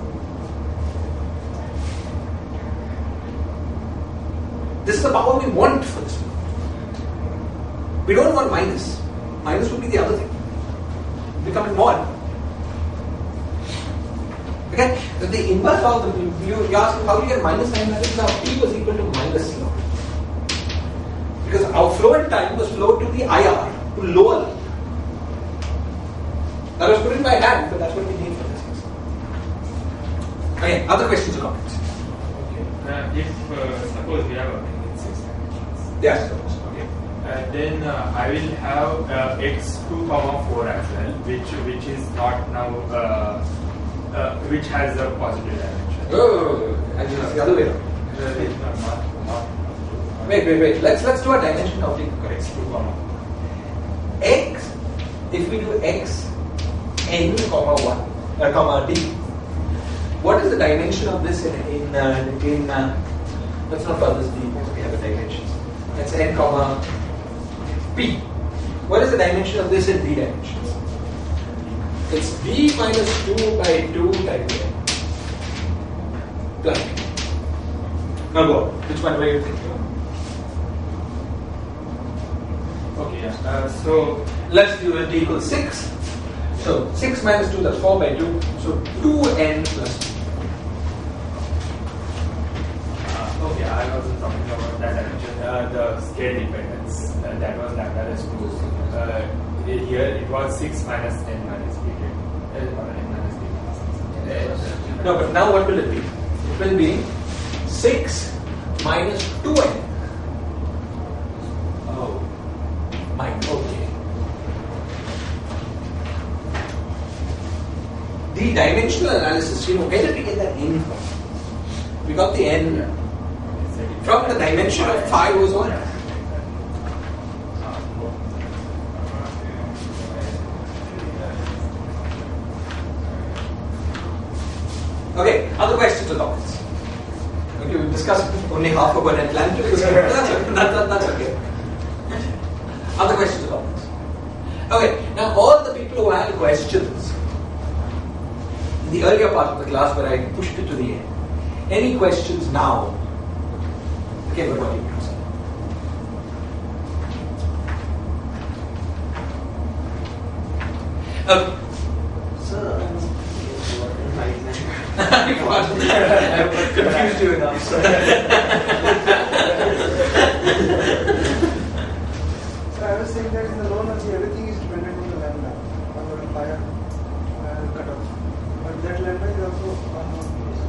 This is the power we want for this flow. We don't want minus. Minus would be the other thing. Becoming more. Okay? So the inverse power, you ask how do you get minus 9 minus now t was equal to minus c naught. Because our flow in time was flow to the IR, to lower lambda. That was put in by hand, but that's what we need for this case. Okay, other questions or comments? If suppose we have a thing in 6 dimensions. Yes, suppose. Okay. Then I will have x2, 4 as well, which is not now which has a positive dimension. Oh, and the other way around. Wait. Let's do a dimension counting. x2, X, if we do x n comma 1 comma d, what is the dimension of this in let's not call this d because we have a dimension. That's n comma p. What is the dimension of this in d dimensions? It's b minus 2 by 2 times n plus p. Now go on. Which one were you thinking of? Okay, yeah. So Let's do it equals 6. So 6 minus 2, that's 4 by 2. So 2n plus 2. okay, I wasn't talking about that dimension. The scale dependence that was lambda raised to here it was 6 minus n minus b. N minus b. No, but now what will it be? It will be 6 minus 2n. Oh, okay. The dimensional analysis, where did we get that n from? We got the n from the dimension of phi was 1. discussed only half of an Atlantic. That's okay. Other questions about this? Okay, now all the people who had questions in the earlier part of the class where I pushed it to the end, any questions now? Okay, but what do you answer? Okay. Sir, I confused you enough. So I was saying that in the low energy, everything is dependent on the lambda, on the higher cutoff. But that lambda is also unknown.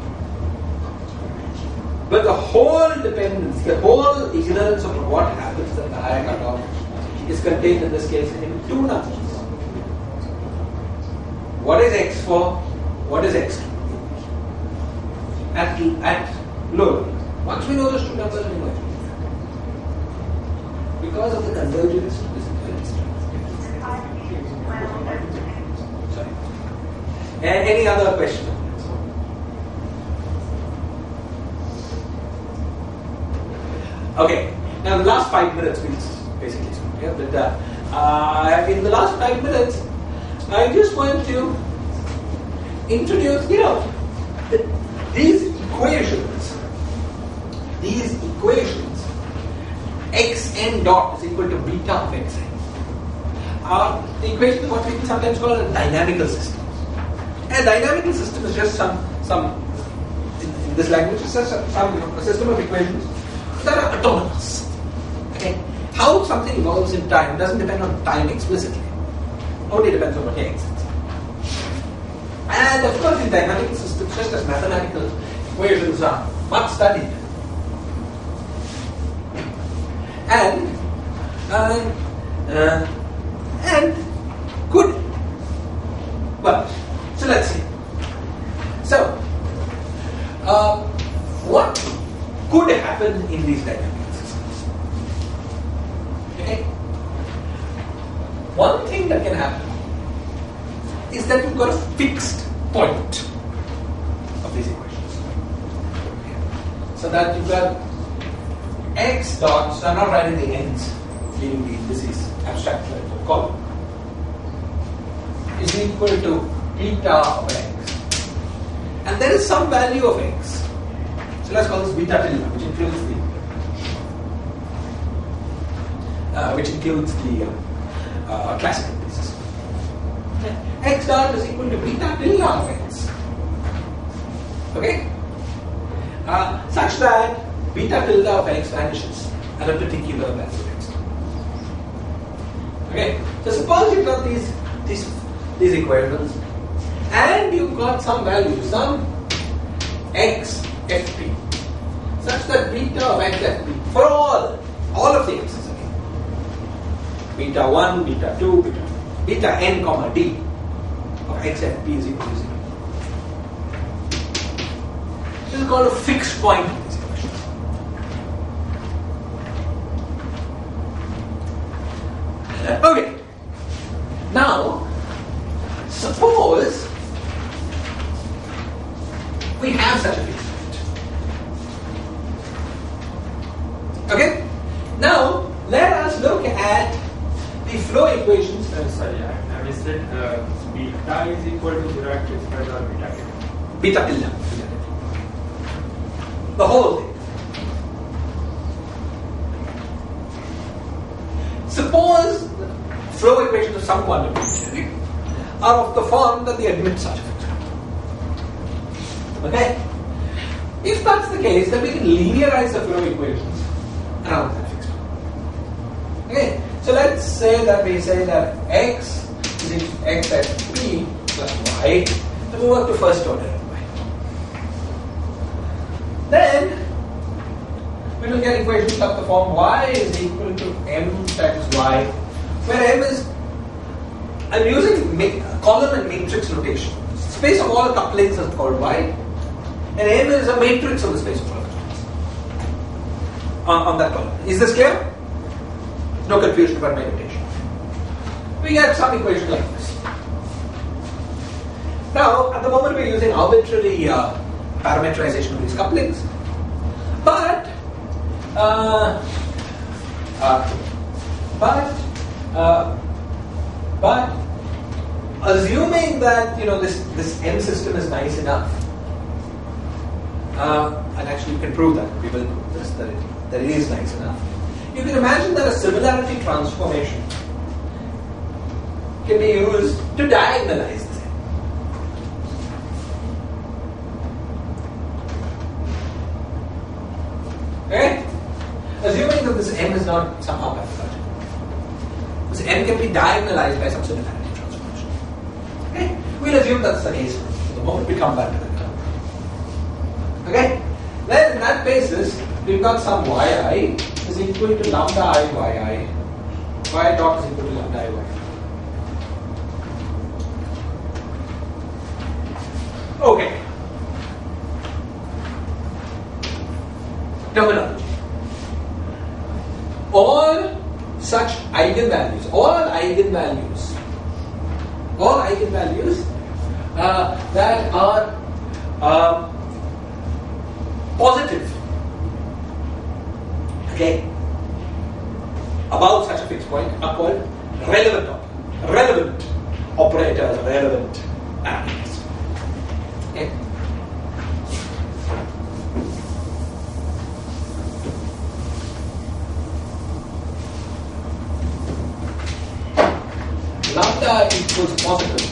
But the whole dependence, the whole ignorance of what happens at the higher cutoff is contained in this case in two numbers. What is x4? What is x2? At low. Once we know those two numbers, we know it. Because of the convergence of this Sorry. Any other question? Okay. Now the last 5 minutes we'll basically stop here. But in the last 5 minutes, I just want to introduce, these equations, xn dot is equal to beta of xn, are the equations what people sometimes call a dynamical system. A dynamical system is just some in this language, it's just a system of equations that are autonomous. Okay, how something evolves in time doesn't depend on time explicitly. Only depends on what x is. And of course, in dynamical systems, just as mathematical equations are much studied. And good. Well, so let's see. So, what could happen in these dynamical systems? Okay. One thing that can happen is that you've got a fixed point of these equations. So that you've got x dots, so I'm not writing the ends, leaving the indices abstract column, is equal to beta of x. And there is some value of x. So let's call this beta tilde, which includes the classical basis. X dot is equal to beta tilde of x. Okay? Such that beta tilde of x vanishes at a particular value of x. Okay? So suppose you've got these equations and you've got some value, some x fp, such that beta of x fp for all of the x's, okay? Beta 1, beta 2, beta n comma d of x fp is equal to 0. This is called a fixed point in these equations. Okay. Now, suppose we have such a fixed point. Okay? Now, let us look at the flow equations. Sorry, I missed it. Beta is equal to 0 at this point or beta tilde? Beta tilde. The whole thing. Suppose the flow equations of some quantum field are of the form that they admit such a fixed point. Okay? If that's the case, then we can linearize the flow equations around that fixed point. Okay? So let's say that we say that x is equal to x at p plus y. Then we work to first order of y. Then we will get equations of the form y is equal to m times y, where m is, I'm using column and matrix notation. Space of all couplings is called y, and m is a matrix of the space of all couplings on that column. Is this clear? No confusion about my notation. We get some equation like this. Now, at the moment we're using arbitrary parameterization of these couplings. But assuming that this M system is nice enough, and actually you can prove that, we will prove this, that it is nice enough. You can imagine that a similarity transformation can be used to diagonalize this M. Okay? Assuming that this M is not somehow pathological. This M can be diagonalized by some similarity transformation. Okay? We'll assume that's the case for the moment we come back to the curve. Okay? Then in that basis, we've got some yi is equal to lambda I yi. Y dot is equal to lambda I yi. Okay. Terminology. All such eigenvalues, that are positive, okay, about such a fixed point are called relevant operators, relevant parameters. Okay. Lambda equals positive.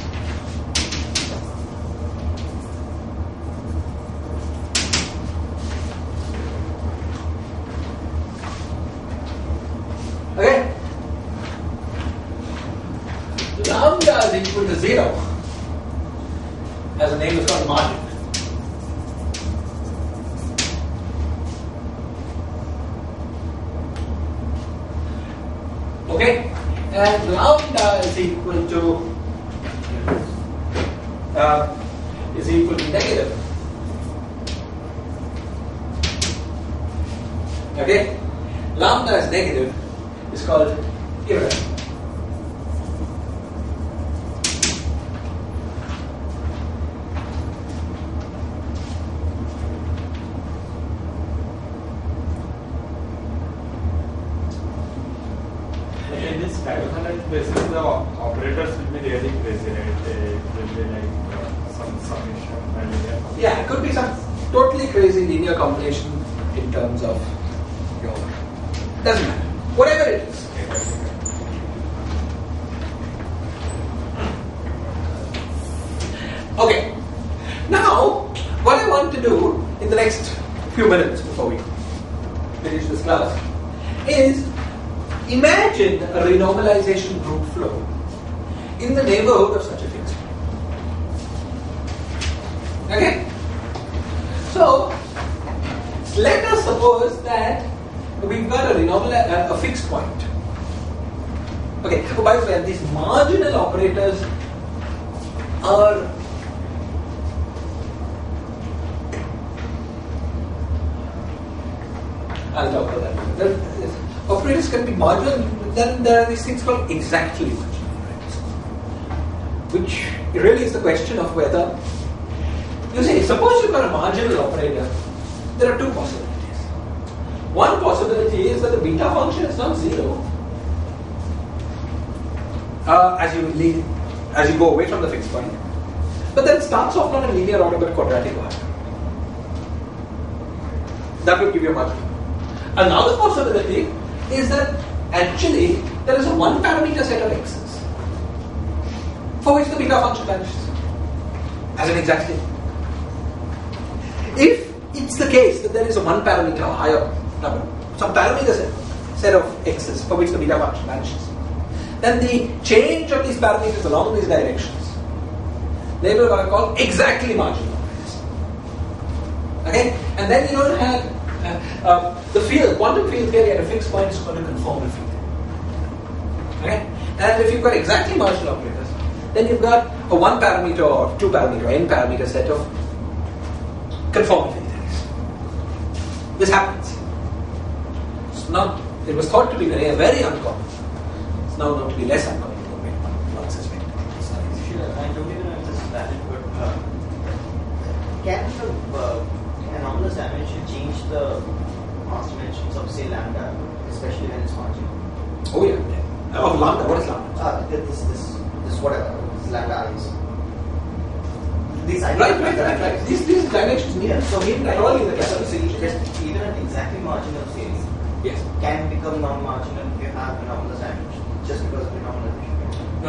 Okay? Lambda is equal to 0. As the name is called margin. Okay? And lambda is equal to negative. Okay? Lambda is negative is called irrational. In this diagonal basis, the operators will be really crazy, right? They will be like some summation and linear. Yeah, it could be some totally crazy linear combination in terms of your. Doesn't matter. Whatever it is. Okay. Now, what I want to do in the next few minutes before we finish this class is imagine a renormalization group flow in the neighborhood of such a fixed point. Okay? So, let us suppose that we've got a fixed point. Okay, so by the way, these marginal operators are I'll talk about that. Operators can be marginal, then there are these things called exactly marginal operators, which really is the question of whether you say, suppose you've got a marginal operator, there are two possibilities. One possibility is that the beta function is not zero as you go away from the fixed point, but then it starts off not a linear order but quadratic order. That would give you a marginal. Another possibility is that actually there is a one parameter set of x's for which the beta function vanishes as an exact statement. If it's the case that there is a one parameter or higher number, some parameter set of x's for which the beta function vanishes, then the change of these parameters along these directions, they will what I call exactly marginal operators. Okay? And then you don't have the field, quantum field theory at a fixed point is called a conformal field. Okay? And if you've got exactly marginal operators, then you've got a one parameter or two parameter or n parameter set of conformal field theories. This happens. It's not, it was thought to be very, very uncommon. It's now known to be less uncommon than one suspected. Sure, I don't even know if this is valid, but can the anomalous dimension change the mass dimensions of say lambda, especially when it's marginal. Oh yeah. Of lambda, what is lambda? This whatever, this lambda is. These Right. These dimensions mean so mean that all in the classical just even at exactly marginal series yes. can become non-marginal if you have anomalous dimension, just because of anomalization.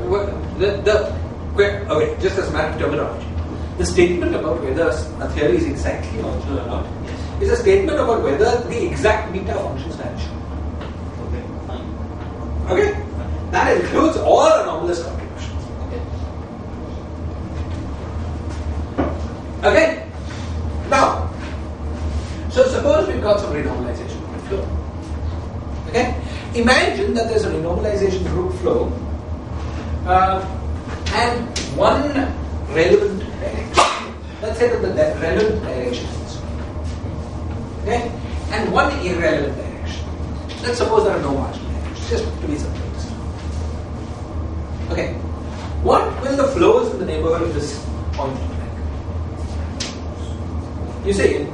No. Okay, just as a matter of terminology. The statement about whether a theory is exactly marginal or not is a statement about whether the exact beta functions vanish. Okay, fine. Okay? That includes all anomalous contributions. Okay? Now, so suppose we've got some renormalization group flow. Okay? Imagine that there's a renormalization group flow and one relevant direction. Let's say that the relevant direction is this one. Okay? And one irrelevant direction. Let's suppose there are no marginal directions, just to be simplest. Okay. What will the flows in the neighborhood of this point look like? You see,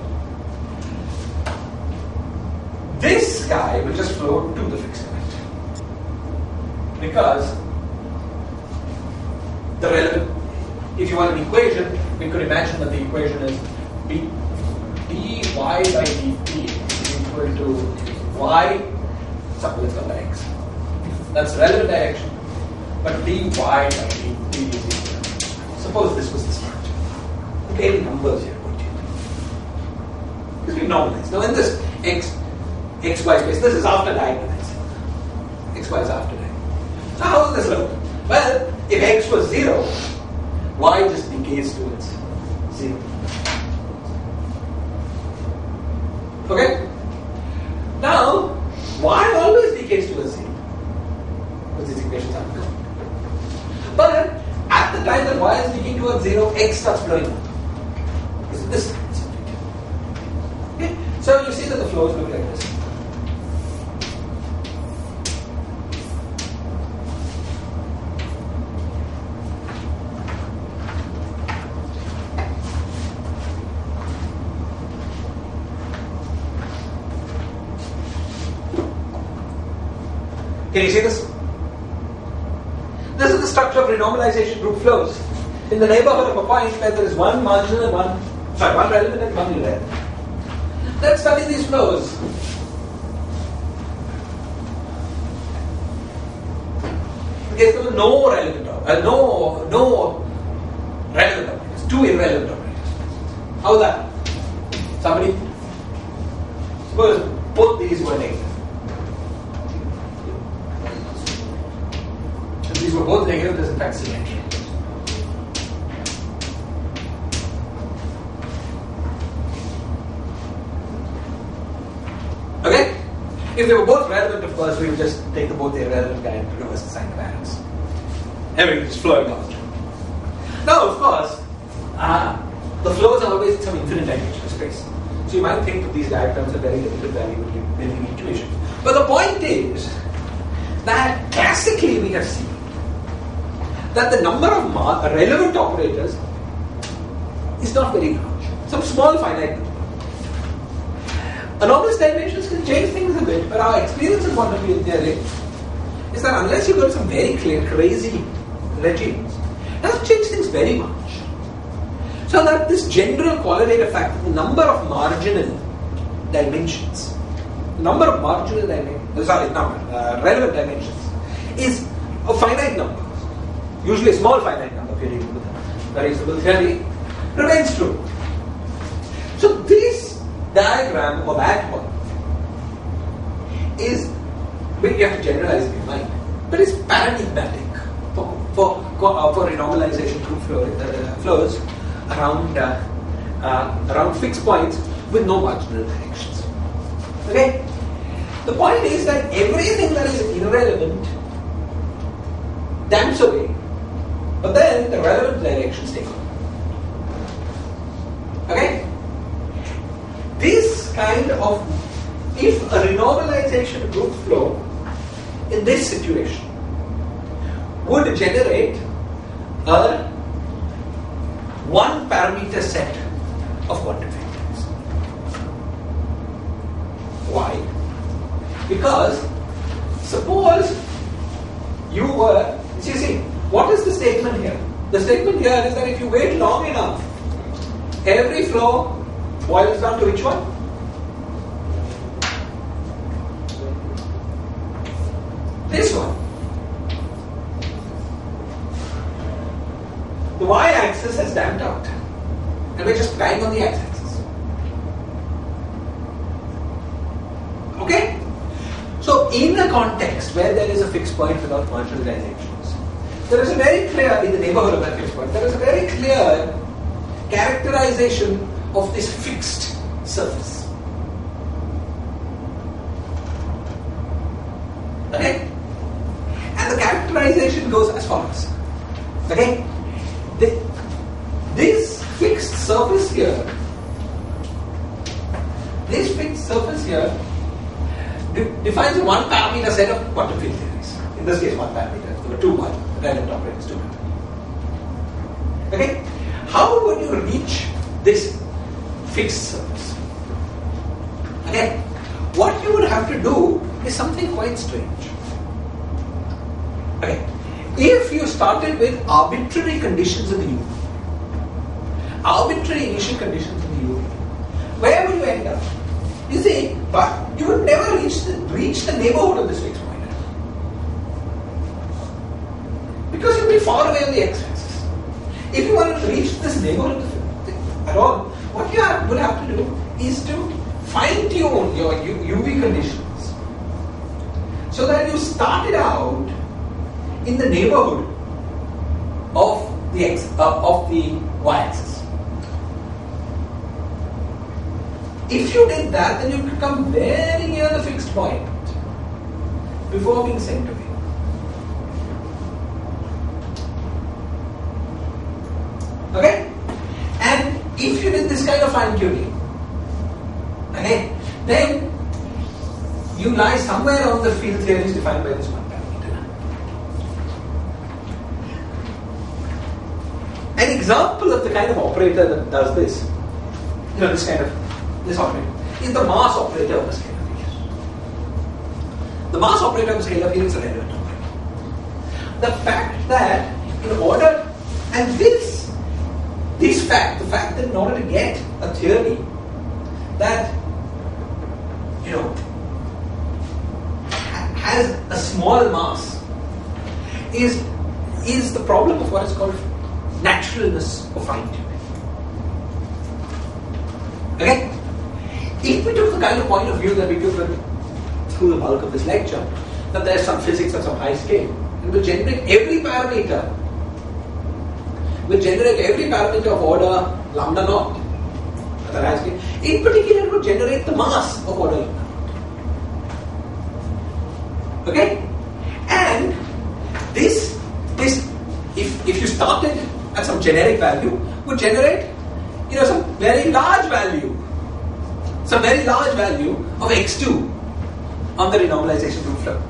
this guy will just flow to the fixed point. Because the relevant, if you want an equation, we could imagine that the equation is dy by dt is equal to y, let's go by x. That's the relevant direction. But dy by dt is equal to, suppose this was the structure. Okay, any numbers here. Because we normalize. Now in this xy space, this is after diagonalizing. Xy is after diagonalizing. So how does this look? Well, if x was 0, y just decays to its 0. Okay? Now, y always decays to its 0. Because these equations are good. But at the time that y is decaying towards 0, x starts flowing out. Is this? Okay? So you see that the flows look like this. Can you see this? This is the structure of renormalization group flows. In the neighborhood of a point where there is one marginal and one relevant and one irrelevant. Let's study these flows. Okay, so no relevant no relevant operators, two irrelevant operators. How's that? Somebody? Suppose both these were negative. If these were both negative, there's in fact symmetry. Okay? If they were both relevant, of course, we would just take both the irrelevant guy and reverse the sign of arrows. Everything is flowing out. Now, of course, the flows are always in some infinite dimensional space. So you might think that these diagrams are very limited value with building intuition. But the point is that classically we have seen that the number of relevant operators is not very large. Some small finite number. Anomalous dimensions can change things a bit, but our experience in quantum field theory is that unless you go to some very crazy regimes, it doesn't change things very much. So that this general qualitative fact that the number of marginal dimensions, relevant dimensions, is a finite number, usually a small finite number if you're dealing with a reasonable theory, remains true. So this diagram of that one is, you have to generalize in your mind, but it's paradigmatic for renormalization group flows around fixed points with no marginal directions. Okay? The point is that everything that is irrelevant damps away, but then the relevant directions take over. Okay? This kind of, if a renormalization group flow in this situation would generate a one parameter set of quantum vectors. Because suppose you were, see, what is the statement here? The statement here is that if you wait long enough, every flow boils down to which one? This one. The y-axis has damped out, and we're just lying on the x-axis. Okay? So, in a context where there is a fixed point without marginalizations, there is a very clear, in the neighborhood of that fixed point, there is a very clear characterization of this fixed surface. Okay? And the characterization goes as follows. Okay? This fixed surface here, defines a one parameter set of quantum field theories. In this case, one parameter. There were two relevant operators, two. Okay? How would you reach this fixed surface? Okay? What you would have to do is something quite strange. Okay? If you started with arbitrary conditions in the U, arbitrary initial conditions in the U, where would you end up? You see, but you would never reach the neighborhood of this fixed point. Because you'll be far away on the x-axis. If you want to reach this neighborhood at all, what you will have to do is to fine-tune your UV conditions so that you started out in the neighborhood of the y-axis. If you did that, then you could come very near the fixed point before being sent away. Okay? And if you did this kind of fine-tuning, okay, then you lie somewhere on the field theories defined by this one parameter. An example of the kind of operator that does this, this operator, is the mass operator of the scalar field. The mass operator of the scalar field is a relevant operator. The fact that in order, and the fact that in order to get a theory that has a small mass is the problem of what is called naturalness of fine-tuning. Okay? If we took the kind of point of view that we took through the bulk of this lecture, that there is some physics at some high scale, and will generate every parameter of order lambda naught at the high scale. In particular, it would generate the mass of order lambda naught. Okay? And this if you started at some generic value, would generate some very large value of x2 on the renormalization proof flow.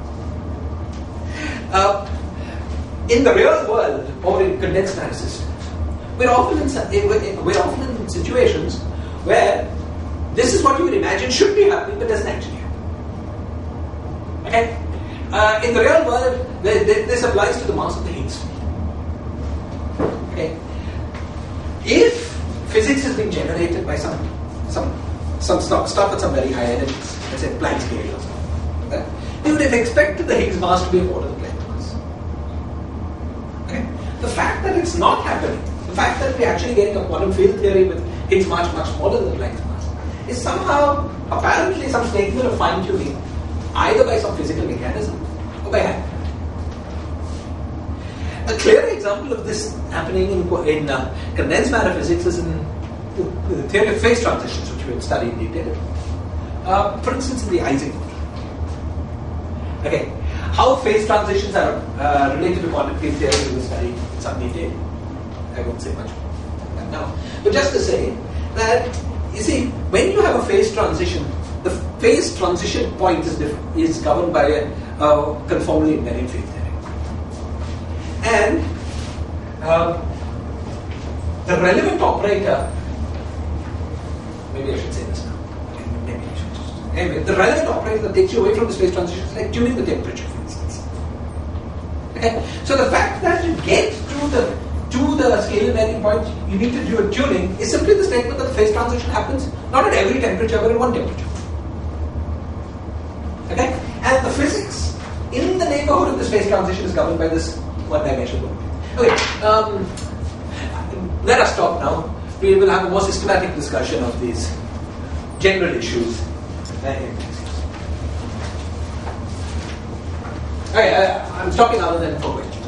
In the real world, or in condensed matter systems, we're often in situations where this is what you would imagine should be happening, but doesn't actually happen. Okay? In the real world, this applies to the mass of the Higgs field. Okay? If physics has been generated by some stuff at some very high energies, let's say Planck scale or something, you would have expected the Higgs mass to be a quarter of the Planck mass. Okay? The fact that it's not happening, the fact that we're actually getting a quantum field theory with Higgs much smaller than Planck's mass, is somehow apparently some statement of fine-tuning, either by some physical mechanism or by hand. A clear example of this happening in condensed matter physics is in the theory of phase transitions, which we'll study in detail. For instance, in the Ising model. Okay, how phase transitions are related to quantum field theory, we will study in some detail. I won't say much about that now. But just to say that, you see, when you have a phase transition, the phase transition point is governed by a conformally invariant field theory. And the relevant operator, maybe I should say this now. Maybe I should just. Anyway, the relevant operator that takes you away from the space transition is like tuning the temperature, for instance. Okay? So the fact that you get to the scale varying point, you need to do a tuning, is simply the statement that the phase transition happens not at every temperature, but at one temperature. Okay? And the physics in the neighborhood of the space transition is governed by this one-dimensional boundary. Okay, let us stop now. We will have a more systematic discussion of these general issues. Okay, I'm stopping now and then for questions.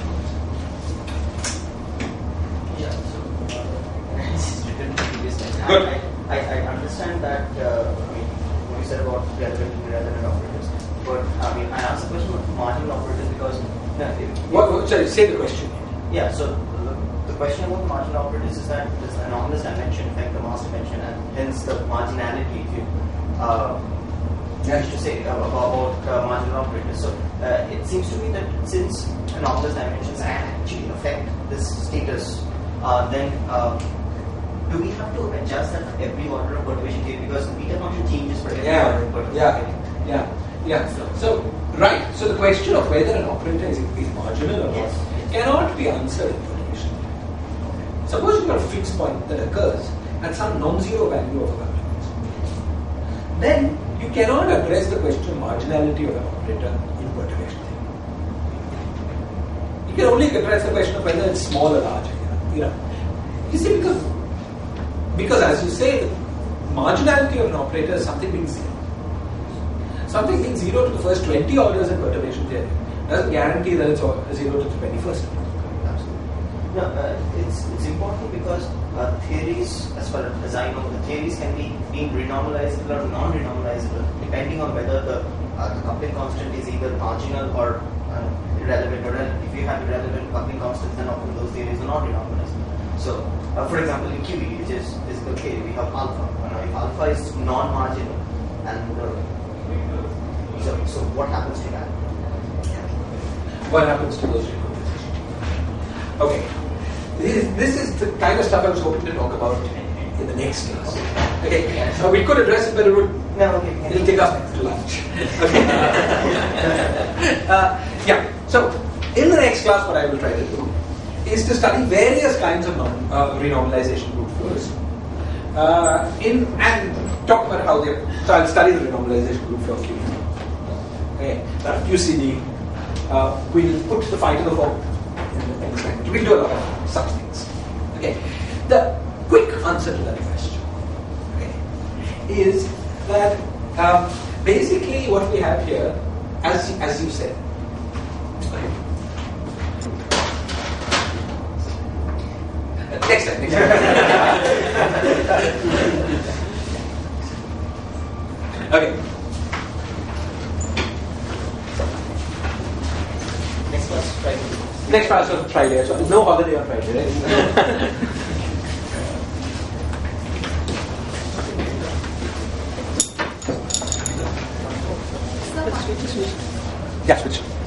Yeah, so this is written to previous slide. Good. I understand that, what you said about relevant operators, but I asked the question about marginal operators because Sorry, say the question. Yeah, so the question about marginal operators is that this anomalous dimension affect the mass dimension and hence the marginality, if you wish to say about marginal operators. So it seems to me that since anomalous dimensions can actually affect this status, then do we have to adjust that for every order of perturbation theory because the beta function changes for every order of perturbation theory? So, right. So the question of whether an operator is marginal or not cannot be answered in perturbation. Suppose you've got a fixed point that occurs at some non-zero value of a boundary. Then you cannot address the question of marginality of an operator in perturbation theory. You can only address the question of whether it's small or large. You see, because as you say, the marginality of an operator is something being zero. Something being zero to the first 20 orders in perturbation theory doesn't guarantee that it's zero to the 21st. No, it's important because theories, as far as I know, the theories can be deemed renormalizable or non-renormalizable depending on whether the coupling constant is either marginal or irrelevant. Or if you have irrelevant coupling constants, then often those theories are not renormalizable. So, for example, in QE, which is physical theory, we have alpha. If alpha is non-marginal, and so what happens to that? What happens to those renormalizations? Okay. This is the kind of stuff I was hoping to talk about in the next class. Okay, so we could address it, but it'll take us to lunch. Okay. So in the next class, what I will try to do is to study various kinds of renormalization group flows, and talk about how they. So I'll study the renormalization group flow QED. Okay, QCD. We'll put the phi to the 4 in this language. We'll do a lot of such things. Okay. The quick answer to that question, okay, is that basically what we have here, as you said. Okay. Next time. Okay. Next class on Friday. So no holiday on Friday, right? Yeah, switch.